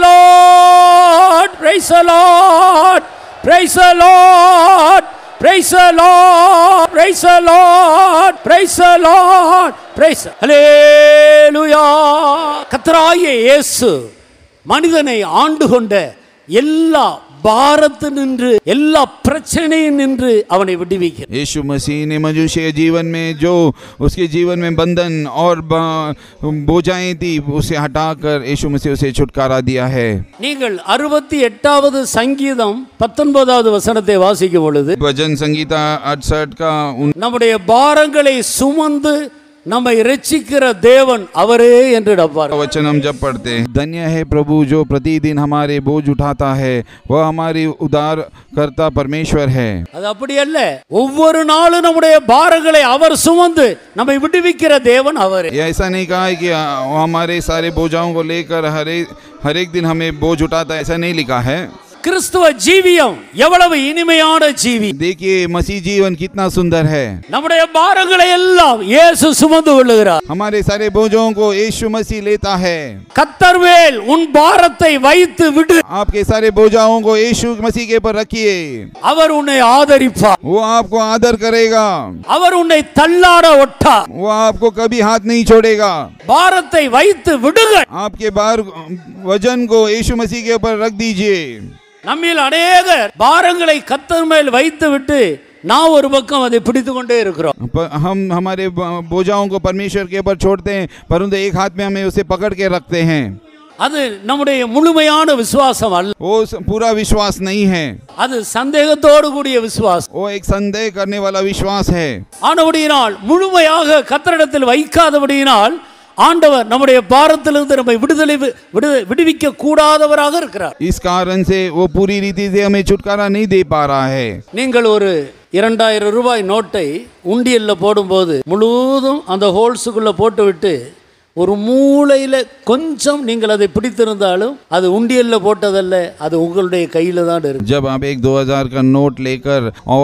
Lord, praise the Lord, praise the Lord, praise the Lord, praise the Lord, praise the Lord, praise Hallelujah. கர்த்தராகிய இயேசு மனிதனை ஆண்டு கொண்ட எல்லா பாரத்து நின்று எல்லா பிரச்சனையும் நின்று அவனை விடுவிக்கிறார். यीशु मसीह ने मनुष्य के जीवन में जो उसके जीवन में बंधन और बोझाएं थी उसे हटाकर यीशु मसीह उसे छुटकारा दिया है. நீங்கள் 68வது சங்கீதம் 19வது வசனத்தை வாசிக்கும் பொழுது भजन संगीता 68 का நம்முடைய பாரங்களை சுமந்து நம்மை இரட்சிக்கிற தேவன் அவரே என்று நம்பார். वचन हम जब पढ़ते हैं, धन्य है प्रभु जो प्रतिदिन हमारे बोझ उठाता है, वह हमारी उद्धार करता परमेश्वर है. அது அப்படி அல்ல, ஒவ்வொரு நாளும் நம்முடைய பாரங்களை அவர் சுமந்து நம்மை விடுவிக்கிற தேவன் அவரே. ऐसा नहीं कहा है कि हमारे सारे बोझाओं को लेकर हर एक दिन हमें बोझ उठाता है, ऐसा नहीं लिखा है. கிறிஸ்துவ ஜீவியம் எவ்வளவு இனிமையான ஜீவி. देखिए मसीह जीवन कितना सुंदर है. நம்முடைய பாரங்களை எல்லாம் இயேசு சுமந்து கொள்ளுகிறார். हमारे सारे बोझों को यीशु मसीह लेता है. கர்த்தர் மேல் உன் பாரத்தை வைத்து விடு. आपके सारे बोझाओं को यीशु मसीह के ऊपर रखिए. அவர் உன்னை ஆதரிப்பார். वो आपको आदर करेगा. அவர் உன்னை தள்ளாட ஒட்டார். वो आपको कभी हाथ नहीं छोड़ेगा. பாரத்தை வைத்து விடுங்கள். आपके भार वजन को यीशु मसीह के ऊपर रख दीजिए. நம்மில் अनेகர் பாரங்களை கர்த்தர் மேல் வைத்து விட்டு நான் ஒரு பக்கம் அதை பிடித்து கொண்டே இருக்கிறோம். हम हमारे बोझाओं को परमेश्वर के ऊपर छोड़ते हैं, परंतु एक हाथ में हमें उसे पकड़ के रखते हैं. அது நம்முடைய முழுமையான விசுவாசம் அல்ல. वो पूरा विश्वास नहीं है, அது சந்தேகத்தோடு கூடிய விசுவாசம். वो एक संदेह करने वाला विश्वास है. ஆனபடியினால் முழுமையாக கர்த்தரிடத்தில் வைக்காதபடியினால் ஆண்டவர் நம்முடைய பாரத்திலிருந்து நம்மை விடுவிக்க கூடாதவராக இருக்கிறார். इस कारण से वो पूरी रीति से हमें छुटकारा नहीं दे पा रहा है. நீங்கள் ஒரு 2000 ரூபாய் நோட்டை உண்டியல்ல போடும்போது முழுவதும் அந்த ஹோல்ஸுக்குள்ள போட்டுவிட்டு ஒரு மூலையில் கொஞ்சம் நீங்கள் அதை பிடித்திருந்தாலும் அது உண்டியல்ல போட்டதல்ல, அது உங்களுடைய கையில் தான் இருக்கு. जब आप एक 2000 का नोट लेकर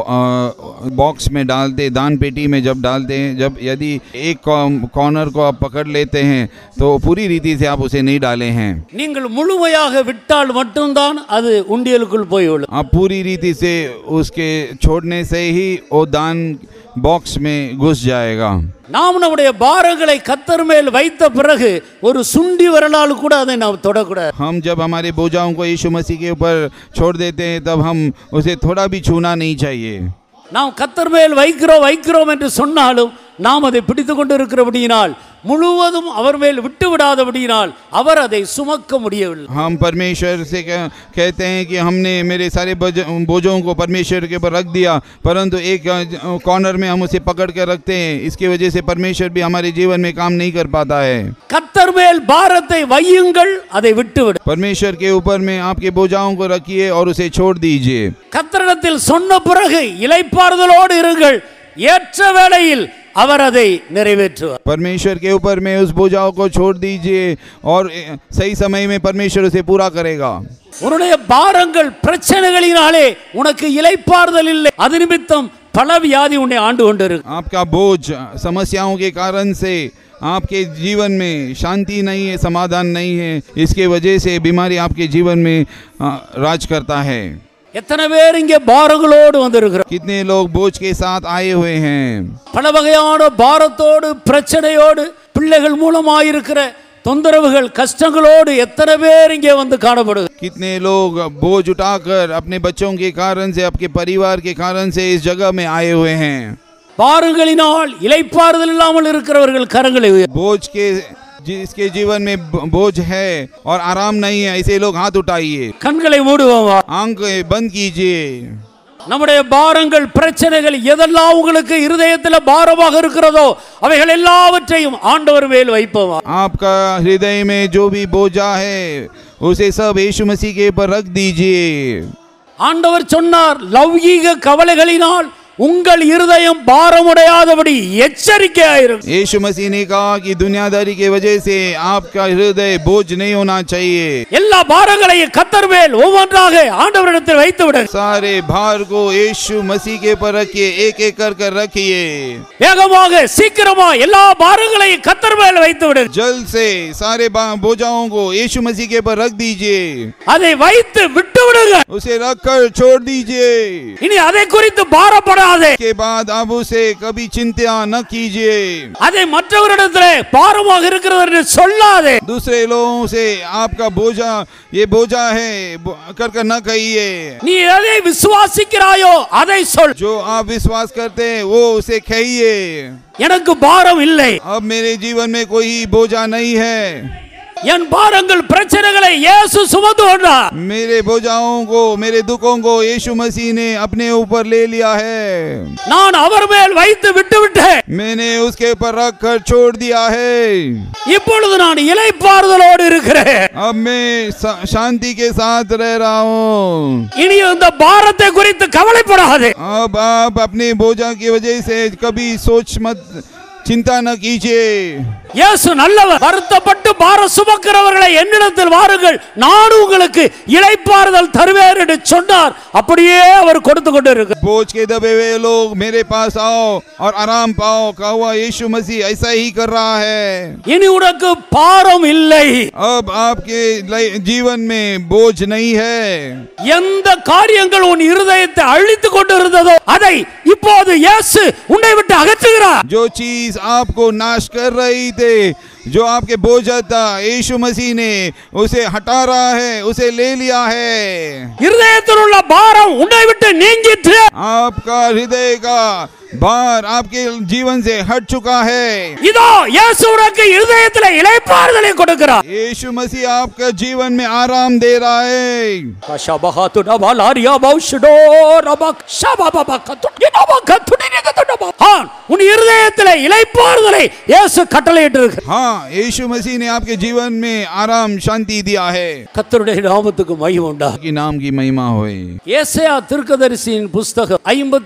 बॉक्स में डालते, दान पेटी में जब डालते हैं, जब यदि एक कॉर्नर को आप पकड़ लेते हैं तो पूरी रीति से आप उसे नहीं डाले हैं. நீங்கள் முழுமையாக விட்டால் மட்டும்தான் அது உண்டியலுக்குள் போய் விழும். आप पूरी रीति से उसके छोड़ने से ही वो दान बॉक्स में घुस जाएगा. நாம் நம்முடைய பாரங்களை கர்த்தர் மேல் வைத்த பிறகு ஒரு சுண்டி விரலால் கூட அதை நாம் தொடக்கூடாது. हम जब हमारे बोझाओं को यीशु मसीह के ऊपर छोड़ देते हैं तब हम उसे थोड़ा भी छूना नहीं चाहिए. நாம் கர்த்தர் மேல் வைக்கிறோம் என்று சொன்னாலும் நாம் அதை பிடித்து கொண்டு இருக்கிறபடியினால் முழுவதும் அவர் மேல் விட்டு விடாதபடியினால் அவர் அதை சுமக்க முடியவில்லை. हम परमेश्वर से कहते हैं कि हमने मेरे सारे बोझों को परमेश्वर के ऊपर रख दिया, परंतु एक कॉर्नर में हम उसे पकड़ कर रखते हैं. इसकी वजह से परमेश्वर भी हमारे जीवन में काम नहीं कर पाता है. கர்த்தர் மேல் பாரத்தை வையுங்கள், அதை விட்டுவிடு. परमेश्वर के ऊपर में आपके बोझाओं को रखिए और उसे छोड़ दीजिए. கர்த்தரிடத்தில் சொன்ன பிறகு இளைப்பாறுதலோடு இருங்கள், ஏற்ற வேளையில் அவர் அதை நிறைவேற்றுவார். परमेश्वर के ऊपर में उस बोझाओं को छोड़ दीजिए और सही समय में परमेश्वर उसे पूरा करेगा. உன்னுடைய பாரங்கள் பிரச்சனைகளினாலே உனக்கு இளைப்பாறுதல் இல்லை, அது நிமித்தம் பல வியாதி உன்னை ஆண்டு கொண்டிருக்கு. आपका बोझ समस्याओं के कारण से आपके जीवन में शांति नहीं है, समाधान नहीं है, इसके वजह से बीमारी आपके जीवन में राज करता है. எத்தனை பேர் இங்கே பாரங்களோடு வந்திருக்கிறார்? कितने लोग बोझ के साथ आए हुए हैं. பல வகையான பாரத்தோடு பிரச்சனையோடு பிள்ளைகள் மூலமாயிருக்கிற தொந்தரவுகள் கஷ்டங்களோடு எத்தனை பேர் இங்கே வந்து காணப்படுது. कितने लोग बोझ उठाकर अपने बच्चों के कारण से, आपके परिवार के कारण से इस जगह में आए हुए हैं. பாரங்களினால் இளைப்பாறுதல் இல்லாமல் இருக்கிறவர்கள் கரங்களை உயர்த்தி. बोझ के जिसके जीवन में बोझ है और आराम नहीं है, ऐसे लोग हाथ उठाइए. கண்களை மூடுவோமா, आंखें बंद कीजिए. நம்முடைய பாரங்கள் பிரச்சனைகள் எதெல்லாம் உங்களுக்கு இருதயத்தில் பாரமாக இருக்கிறதோ அவைகள் எல்லாவற்றையும் ஆண்டவர் மேல் வைப்போமா. आपका हृदय में जो भी बोझा है उसे सब यीशु मसीह के ऊपर रख दीजिए. ஆண்டவர் சொன்னார், லௌகீக கவலைகளினால் உங்கள் இருதயம் பாரமுடையாதபடி எச்சரிக்கையாயிருங்கள். यीशु मसीह ने कहा कि दुनियादारी की वजह से आपका हृदय बोझ नहीं होना चाहिए. எல்லா பாரங்களையும் கர்த்தர் மேல் ஒவ்வொன்றாக ஆண்டவரிடத்தில் வைத்து விடுங்கள். सारे भार को यीशु मसीह के ऊपर रखिए, एक एक कर रखिए. வேகமாக சீக்கிரமா எல்லா பாரங்களையும் கர்த்தர் மேல் வைத்து விடுங்கள். जल्द से सारे बोझाओं को यीशु मसीह के ऊपर रख दीजिए. அதை வைத்து விட்டு விடுங்கள். उसे रखकर छोड़ दीजिए. இனி அதை குறித்து பாரப்பட के बाद आप उसे कभी चिंता न कीजिए. அதை மற்றவரிடத்திலே பாரமாக இருக்கிறது என்று சொல்லாதே. दूसरे लोगों से आपका बोझा ये बोझा है कर न कहिए. நீ எதை விசுவாசிக்கிறாயோ அதை சொல். जो आप विश्वास करते हैं वो उसे कहिए. எனக்கு பாரம் இல்லை, अब मेरे जीवन में कोई बोझा नहीं है. என் பாரங்கள் பிரச்சனைகளை இயேசு சுமந்து கொண்டார். मेरे बोझाओं को, मेरे दुखों को यीशु मसीह ने अपने ऊपर ले लिया है. நான் அவர் மேல் வைத்து விட்டு விட்டேன். मैंने उसके ऊपर रख कर छोड़ दिया है. இப்பொழுது நான் இளைப்பாறுதலோடு இருக்கிறேன். अब मैं शांति के साथ रह रहा हूँ. இனி இந்த பாரத்தை குறித்து கவலைப்படாதே. अब आप अपने बोझा की वजह से कभी सोच मत, चिंता न कीजिए. இயேசு நல்லவர். வருத்தப்பட்டு பாரம் சுமக்கிறவர்களை என்னிடத்தில் வாருங்கள், நான் உங்களுக்கு இளைப்பாறுதல் தருவேன் என்று சொன்னார். அப்படியே அவர் கொடுத்து கொண்டிருக்கிறார். बोझ के दबे हुए लोग मेरे पास आओ और आराम पाओ, कहा हुआ यीशु मसीह ऐसा ही कर रहा है. இனி உனக்கு பாரம் இல்லை. अब आपके जीवन में बोझ नहीं है. எந்த காரியங்கள் உன் இருதயத்தை அழித்துக் கொண்டிருந்ததோ அதை இப்போது இயேசு உன்னை விட்டு அகற்றுகிறார். जो चीज आपको नाश कर रही थी, जो आपके बोझ था, यीशु मसीह ने उसे हटा रहा है, उसे ले लिया है. இருதயத்தில் உள்ள பாரம் உன்னை விட்டு நீங்கிற்று. आपका हृदय का भार आपके जीवन से हट चुका है। இதோ இயேசு உனக்கு இருதயத்திலே இளைப்பாறுதலை கொடுக்கிறார். यीशु मसीह आपके जीवन में आराम दे रहा है। கஷபஹது நபலாரியா பௌஷடோ ரபக் ஷபபபகது இனபகது நிகதடப. हां உன் இருதயத்திலே இளைப்பாறுதலை இயேசு கட்டளையிட்டிருக்கிறார். हाँ, यीशु मसीह ने आपके जीवन में आराम शांति दिया है। கர்த்தருடைய நாமத்துக்கு மகிமை உண்டாக. कि नाम की महिमा होए। ஏசாயா தீர்க்கதரிசியின் புத்தகம்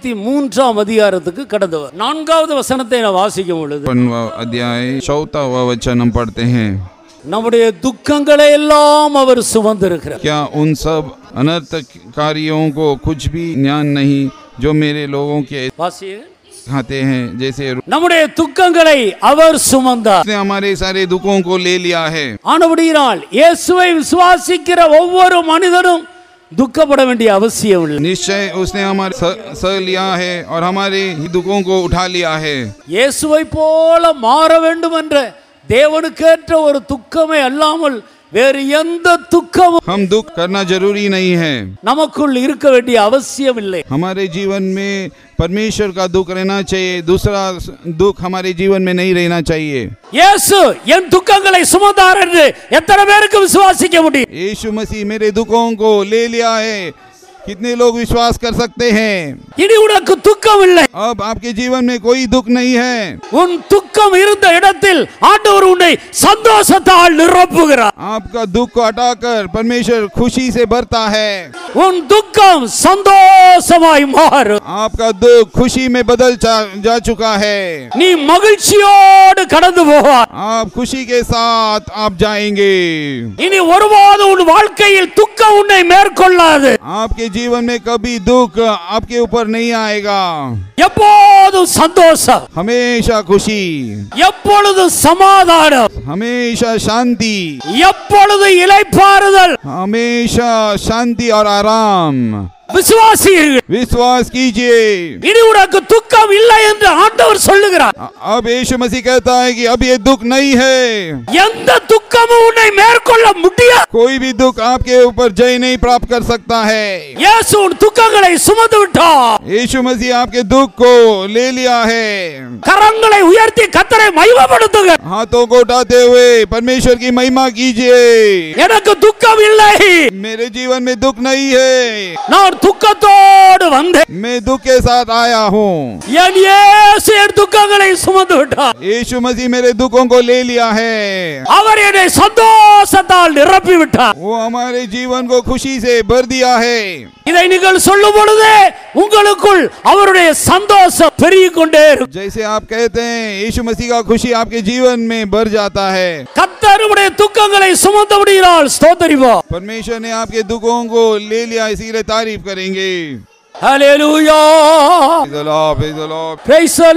53ஆம் அதிகாரத்துக்கு கடந்தவர் 4வது வசனத்தை நான் வாசிக்கும் பொழுது 55वां अध्याय 4वां वचन हम पढ़ते हैं। நம்முடைய துக்கங்களை எல்லாம் அவர் சுமந்திருக்கிறார். क्या उन सब अनर्थकारियों को कुछ भी ज्ञान नहीं जो मेरे लोगों के வாசிங்க. खाते हैं, जैसे நம்முடைய துக்கங்களை அவர் சுமந்தார். उसने हमारे सारे दुखों को ले लिया है। ஆனபடியால் இயேசுவை விசுவாசிக்கிற ஒவ்வொரு மனிதனும் துக்கப்பட வேண்டிய அவசியம் இல்லை. निश्चय उसने हमारे सह लिया है और हमारे दुखों को उठा लिया है। இயேசுவை போல மாற வேண்டும் என்ற தேவனுக்கேற்ற ஒரு துக்கமே அல்லாமல் வேறு எந்த துக்கமும் हम दुख करना जरूरी नहीं है। நமக்குள் இருக்க வேண்டிய அவசியம் இல்லை. हमारे जीवन में परमेश्वर का दुख रहना चाहिए, दूसरा दुख हमारे जीवन में नहीं रहना चाहिए। இயேசு என் துக்கங்களை சுமந்தார் என்று எத்தனை பேருக்கு விசுவாசிக்க முடியும்? यीशु मसीह मेरे दुखों को ले लिया है, कितने लोग विश्वास कर सकते हैं? இனி உனக்கு துக்கம் இல்லை. अब आपके जीवन में कोई दुख नहीं है। உன் துக்கம் இருந்த இடத்தில் ஆண்டவர் உன்னை சந்தோஷத்தால் நிரப்புகிறார். आपका दुख को हटाकर परमेश्वर खुशी से भरता है। உன் துக்கம் சந்தோஷமாய் மாறும். आपका दुख खुशी में बदल जा चुका है। நீ மகிழ்ச்சியோடு கடந்து போவாய். आप खुशी के साथ आप जाएंगे। இனி ஒருபோதும் உன் வாழ்க்கையில் துக்கம் உன்னை மேற்கொள்ளாது. आपके जीवन में कभी दुख आपके ऊपर नहीं आएगा। எப்போதும் சந்தோஷம், हमेशा खुशी, எப்பொழுதும் சமாதானம், हमेशा शांति, எப்பொழுதும் இளைப்பாறுதல். हमेशा शांति और आराम। விசுவாசிகள் विश्वास कीजिए। இனி உனக்கு துக்கம் இல்லை என்று ஆண்டவர் சொல்லுகிறார். अब यीशु मसीह कहता है कि अब ये दुख नहीं है। எந்த துக்கமும் உன்னை மேற்கொள்ள முடியாது. कोई भी दुख आपके ऊपर जय नहीं प्राप्त कर सकता है। இயேசு உன் துக்கங்களை சுமந்து விட்டார். यीशु मसीह आपके दुख को ले लिया है। கரங்களை உயர்த்தி கர்த்தரை மகிமைப்படுத்துங்க. हाथों को उठाते हुए परमेश्वर की महिमा कीजिए। எனக்கு துக்கம் இல்லை, मेरे जीवन में दुख नहीं है, நான் துக்கத்தோடு வந்தேன். मैं दुख के साथ आया हूँ। என் இயேசு என் துக்கங்களை சுமந்து விட்டார். यीशु मसीह मेरे दुखों को ले लिया है। அவர் என்னை சந்தோஷத்தால் நிரப்பி விட்டார். वो हमारे जीवन को खुशी से भर दिया है। இதை நீங்கள் சொல்லும் பொழுது உங்களுக்குள் அவருடைய சந்தோஷம் பெருகிக் கொண்டே இருக்கும். जैसे आप कहते हैं यीशु मसीह का खुशी आपके जीवन में भर जाता है। கர்த்தருடைய துக்கங்களை சுமந்தபடியால் ஸ்தோத்திரிப்போம். परमेश्वर ने आपके दुखों को ले लिया, इसीलिए तारीफ करेंगे। ஹல்லேலூயா, Praise the Lord, praise the Lord. praise the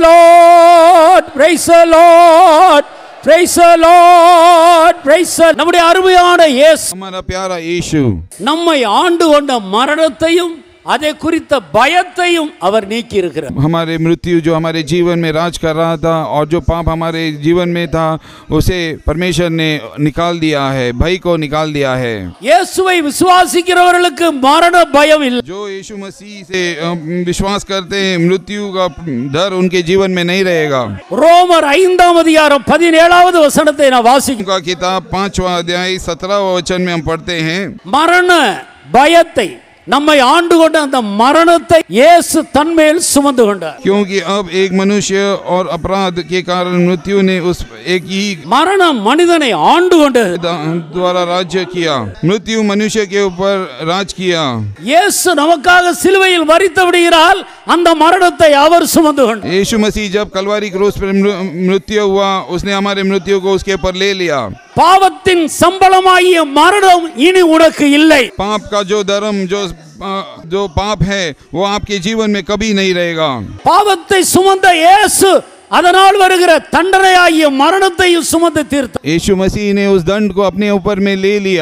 Lord, praise the Lord, praise the Lord, praise the. நம்முடைய அருமையான இயேசு, हमारा प्यारा यीशु நம்மை ஆண்டு கொண்ட மரணத்தையும் அதை குறித்த பயத்தையும் அவர் நீக்கி இருக்கிறார். हमारे मृत्यु जो हमारे जीवन में राज कर रहा था और जो पाप हमारे जीवन में था उसे परमेश्वर ने निकाल दिया है, भय को निकाल दिया है। இயேசுவை விசுவாசிக்கிறவர்களுக்கு மரண பயம் இல்லை. जो यीशु मसीह से विश्वास करते हैं मृत्यु का डर उनके जीवन में नहीं रहेगा। ரோமர் 5ஆம் அதிகாரம் 17வது வசனத்தை நான் வாசிக்கிறேன். उनका किताब 5वां अध्याय 17वां वचन में हम पढ़ते हैं। மரண பயத்தை, நம்மை ஆண்டு கொண்ட அந்த மரணத்தை இயேசு தன்மேல் சுமந்து கொண்டார். क्योंकि अब एक मनुष्य और अपराध के कारण मृत्यु ने उस एक ही மரணம் மனிதனை ஆண்டு கொண்டது. द्वारा राज्य किया, मृत्यु मनुष्य के ऊपर राज किया। இயேசு நமக்காக சிலுவையில் மரித்தபடியால் அந்த மரணத்தை அவர் சுமந்து கொண்டார். यीशु मसीह जब कलवारी क्रूस पर मृत्यु हुआ उसने हमारे मृत्यु को उसके ऊपर ले लिया। பாவத்தின் சம்பளமாகிய மரணம் இனி உனக்கு இல்லை. पाप का जो धर्म जो पाप है वो आपके जीवन में कभी नहीं रहेगा। பாவத்தை சுமந்த இயேசு அதனால் வருகிற தண்டனையாகிய மரணத்தையும் சுமந்து தீர்த்தார். यीशु मसीह ने उस दंड को अपने ऊपर में ले लिया।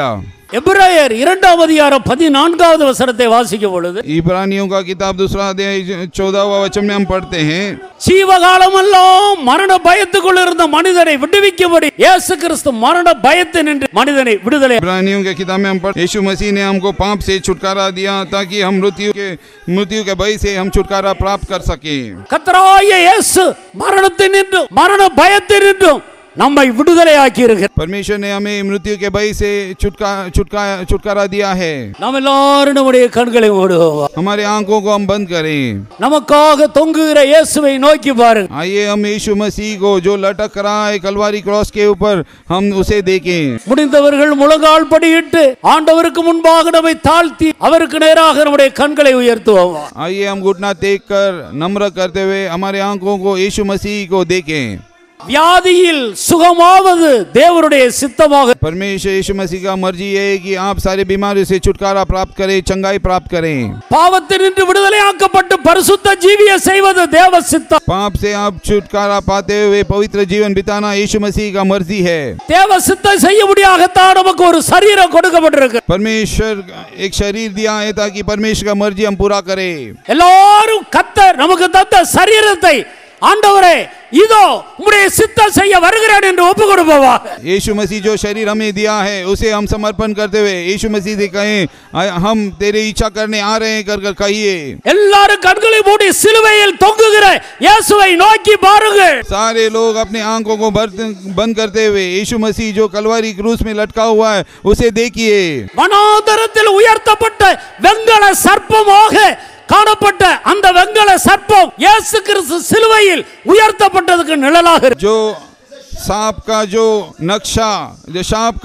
எபிரேயர் 2ஆம் அதிகாரம் 14வது வசனத்தை வாசிக்கும் பொழுது इब्रानियों का किताब 2 अध्याय 14वां वचन में हम पढ़ते हैं, ஜீவகாலமெல்லாம் மரண பயத்துக்குள் இருந்த மனிதனை விடுவிக்கும்படி இயேசு கிறிஸ்து மரண பயத்தினின்று மனிதனை விடுதலை. इब्रानियों के किताब में हम पढ़ते, यीशु मसीह ने हमको पाप से छुटकारा दिया ताकि हम मृत्यु के भय से हम छुटकारा प्राप्त कर सकें. கர்த்தராகிய இயேசு மரணத்தினின்றும் மரண பயத்தினின்றும் நம்மை விடுதலையாக்கி இருக்கிறார். परमेश्वर ने हमें मृत्यु के भय से छुटकारा दिया है. நாம் எல்லாரும் நம்முடைய கண்களை மூடுவோம். हमारे आंखों को हम बंद करें. நமக்காக தொங்குகிற இயேசுவை நோக்கி பாருங்க. आइए हम यीशु मसीह को जो लटक रहा है कलवारी क्रॉस के ऊपर, हम उसे देखें. முடிந்தவர்கள் முழங்கால் படியிட்டு ஆண்டவருக்கு முன்பாக நம்மை தாழ்த்தி அவருக்கு நேராக நம்முடைய கண்களை உயர்த்துவோம். आइए हम घुटना टेक कर नम्र करते हुए हमारे आंखों को यीशु मसीह को देखें. வியாதியில் சுகமாவது தேவனுடைய சித்தமாக. परमेश्वर यीशु मसीह का मर्जी है कि आप सारे बीमारियों से छुटकारा प्राप्त करें, चंगाई प्राप्त करें. பாவத்தினின்று விடுதலையாக்கப்பட்டு பரிசுத்த ஜீவிய செய்வது தேவ சித்தம். पाप से आप छुटकारा पाते हुए पवित्र जीवन बिताना यीशु मसीह का मर्जी है. தேவ சித்தம் செய்யும்படியாகத்தான் நமக்கு ஒரு சரீரம் கொடுக்கப்பட்டிருக்கு. परमेश्वर एक शरीर दिया है ताकि परमेश्वर का मर्जी हम पूरा करें. எல்லாரும் கர்த்தர் நமக்கு தந்த சரீரத்தை ஆண்டவரே இதோ உம்முடைய சித்தம் செய்ய வருகிறேன் என்று ஒப்பு கொடுப்போமா. यीशु मसीह जो शरीर हमें दिया है उसे हम समर्पण करते हुए यीशु मसीह से कहें, हम तेरी इच्छा करने आ रहे हैं कर कहिए. எல்லாரும் கண்களை மூடி சிலுவையில் தொங்குகிற இயேசுவை நோக்கி பாருங்கள். सारे लोग अपने आंखों को बंद करते हुए यीशु मसीह जो कलवारी क्रूस में लटका हुआ है उसे देखिए. வனாந்தரத்தில் உயர்த்தப்பட்ட வெங்கல சர்ப்பமாக காணப்பட்ட அந்த வெங்கல சர்ப்பம் இயேசு கிறிஸ்து சிலுவையில் உயர்த்தப்பட்டதுக்கு நிழலாக जो सांप का जो नक्शा, जो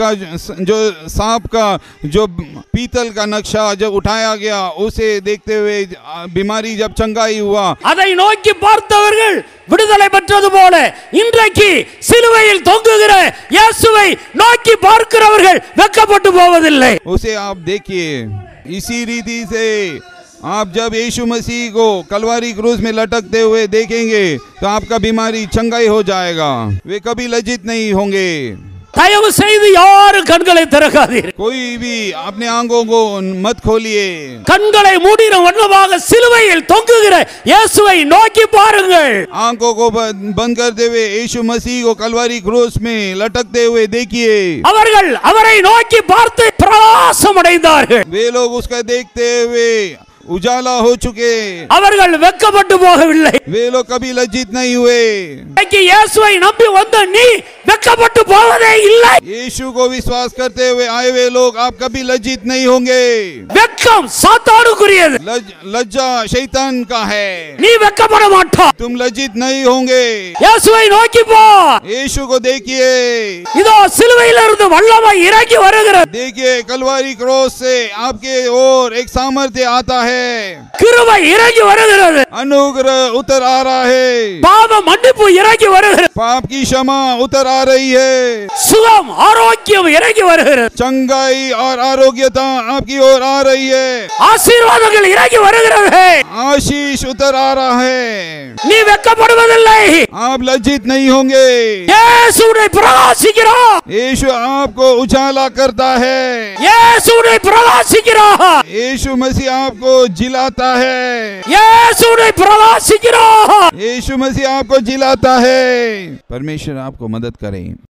सांप का जो पीतल का नक्शा जब उठाया गया उसे देखते हुए बीमारी जब चंगाई हुआ, அதை நோக்கி பார்த்தவர்கள் விடுதலை பெற்றது போல இன்றைக்கு சிலுவையில் தொங்குகிற இயேசுவை நோக்கி பார்க்கிறவர்கள் வெட்கப்பட்டு போவதில்லை. उसे आप देखिए. इसी रीति से आप जब यीशु मसीह को कलवारी क्रूस में लटकते हुए देखेंगे तो आपका बीमारी चंगाई हो जाएगा. वे कभी लज्जित नहीं होंगे. தயவு செய்து யாரும் கண்களை திறக்காதீர்கள். कोई भी अपने आंखों को मत खोलिए. கண்களை மூடின வண்ணமாக சிலுவையில் தொங்குகிற இயேசுவை நோக்கி பாருங்கள். आंखों को बंद करते हुए यीशु मसीह को कलवारी क्रूस में लटकते हुए देखिए. அவர்கள் அவரை நோக்கி பார்த்து பிரகாசம் அடைந்தார்கள். वे लोग उसका देखते हुए उजाला हो चुके. அவர்கள் வெட்கப்பட்டு போகவில்லை. वे लोग कभी लज्जित नहीं हुए. இயேசுவை நம்பி வந்த நீ வெட்கப்பட்டு போவதே இல்லை. यीशु को विश्वास करते हुए आए हुए लोग आप कभी लज्जित नहीं होंगे. வெட்கம் சாத்தானுக்குரியது. लज्जा शैतान का है. நீ வெட்கப்பட மாட்டாய். तुम लज्जित नहीं होंगे. இயேசுவை நோக்கி போ. यीशु को देखिए. இதோ சிலுவையிலிருந்து வல்லமை இறங்கி வருகிறது. देखिए कलवारी क्रॉस से आपके ओर एक सामर्थ्य आता है. கிருபை இறங்கி வருகிறது. अनुग्रह उतर आ रहा है. பாவ மன்னிப்பு இறங்கி வருகிறது. पाप की क्षमा उतर आ रही है. சுகம் ஆரோக்கியம் இறங்கி வருகிறது. चंगाई और आरोग्यता आपकी ओर आ रही है. ஆசீர்வாதங்கள் இறங்கி வருகிறது. आशीष उतर आ रहा है. நீ வெட்கப்படுவதில்லை. आप लज्जित नहीं होंगे. இயேசுவை பிரகாசிக்கிறார். यीशु आपको उजाला करता है. இயேசுவை பிரகாசிக்கிறார். यीशु मसीह आपको जिलाता है. இயேசுவை பிரகாசிக்கிறார். यीशु मसीह आपको जिलाता है. परमेश्वर आपको मदद करें.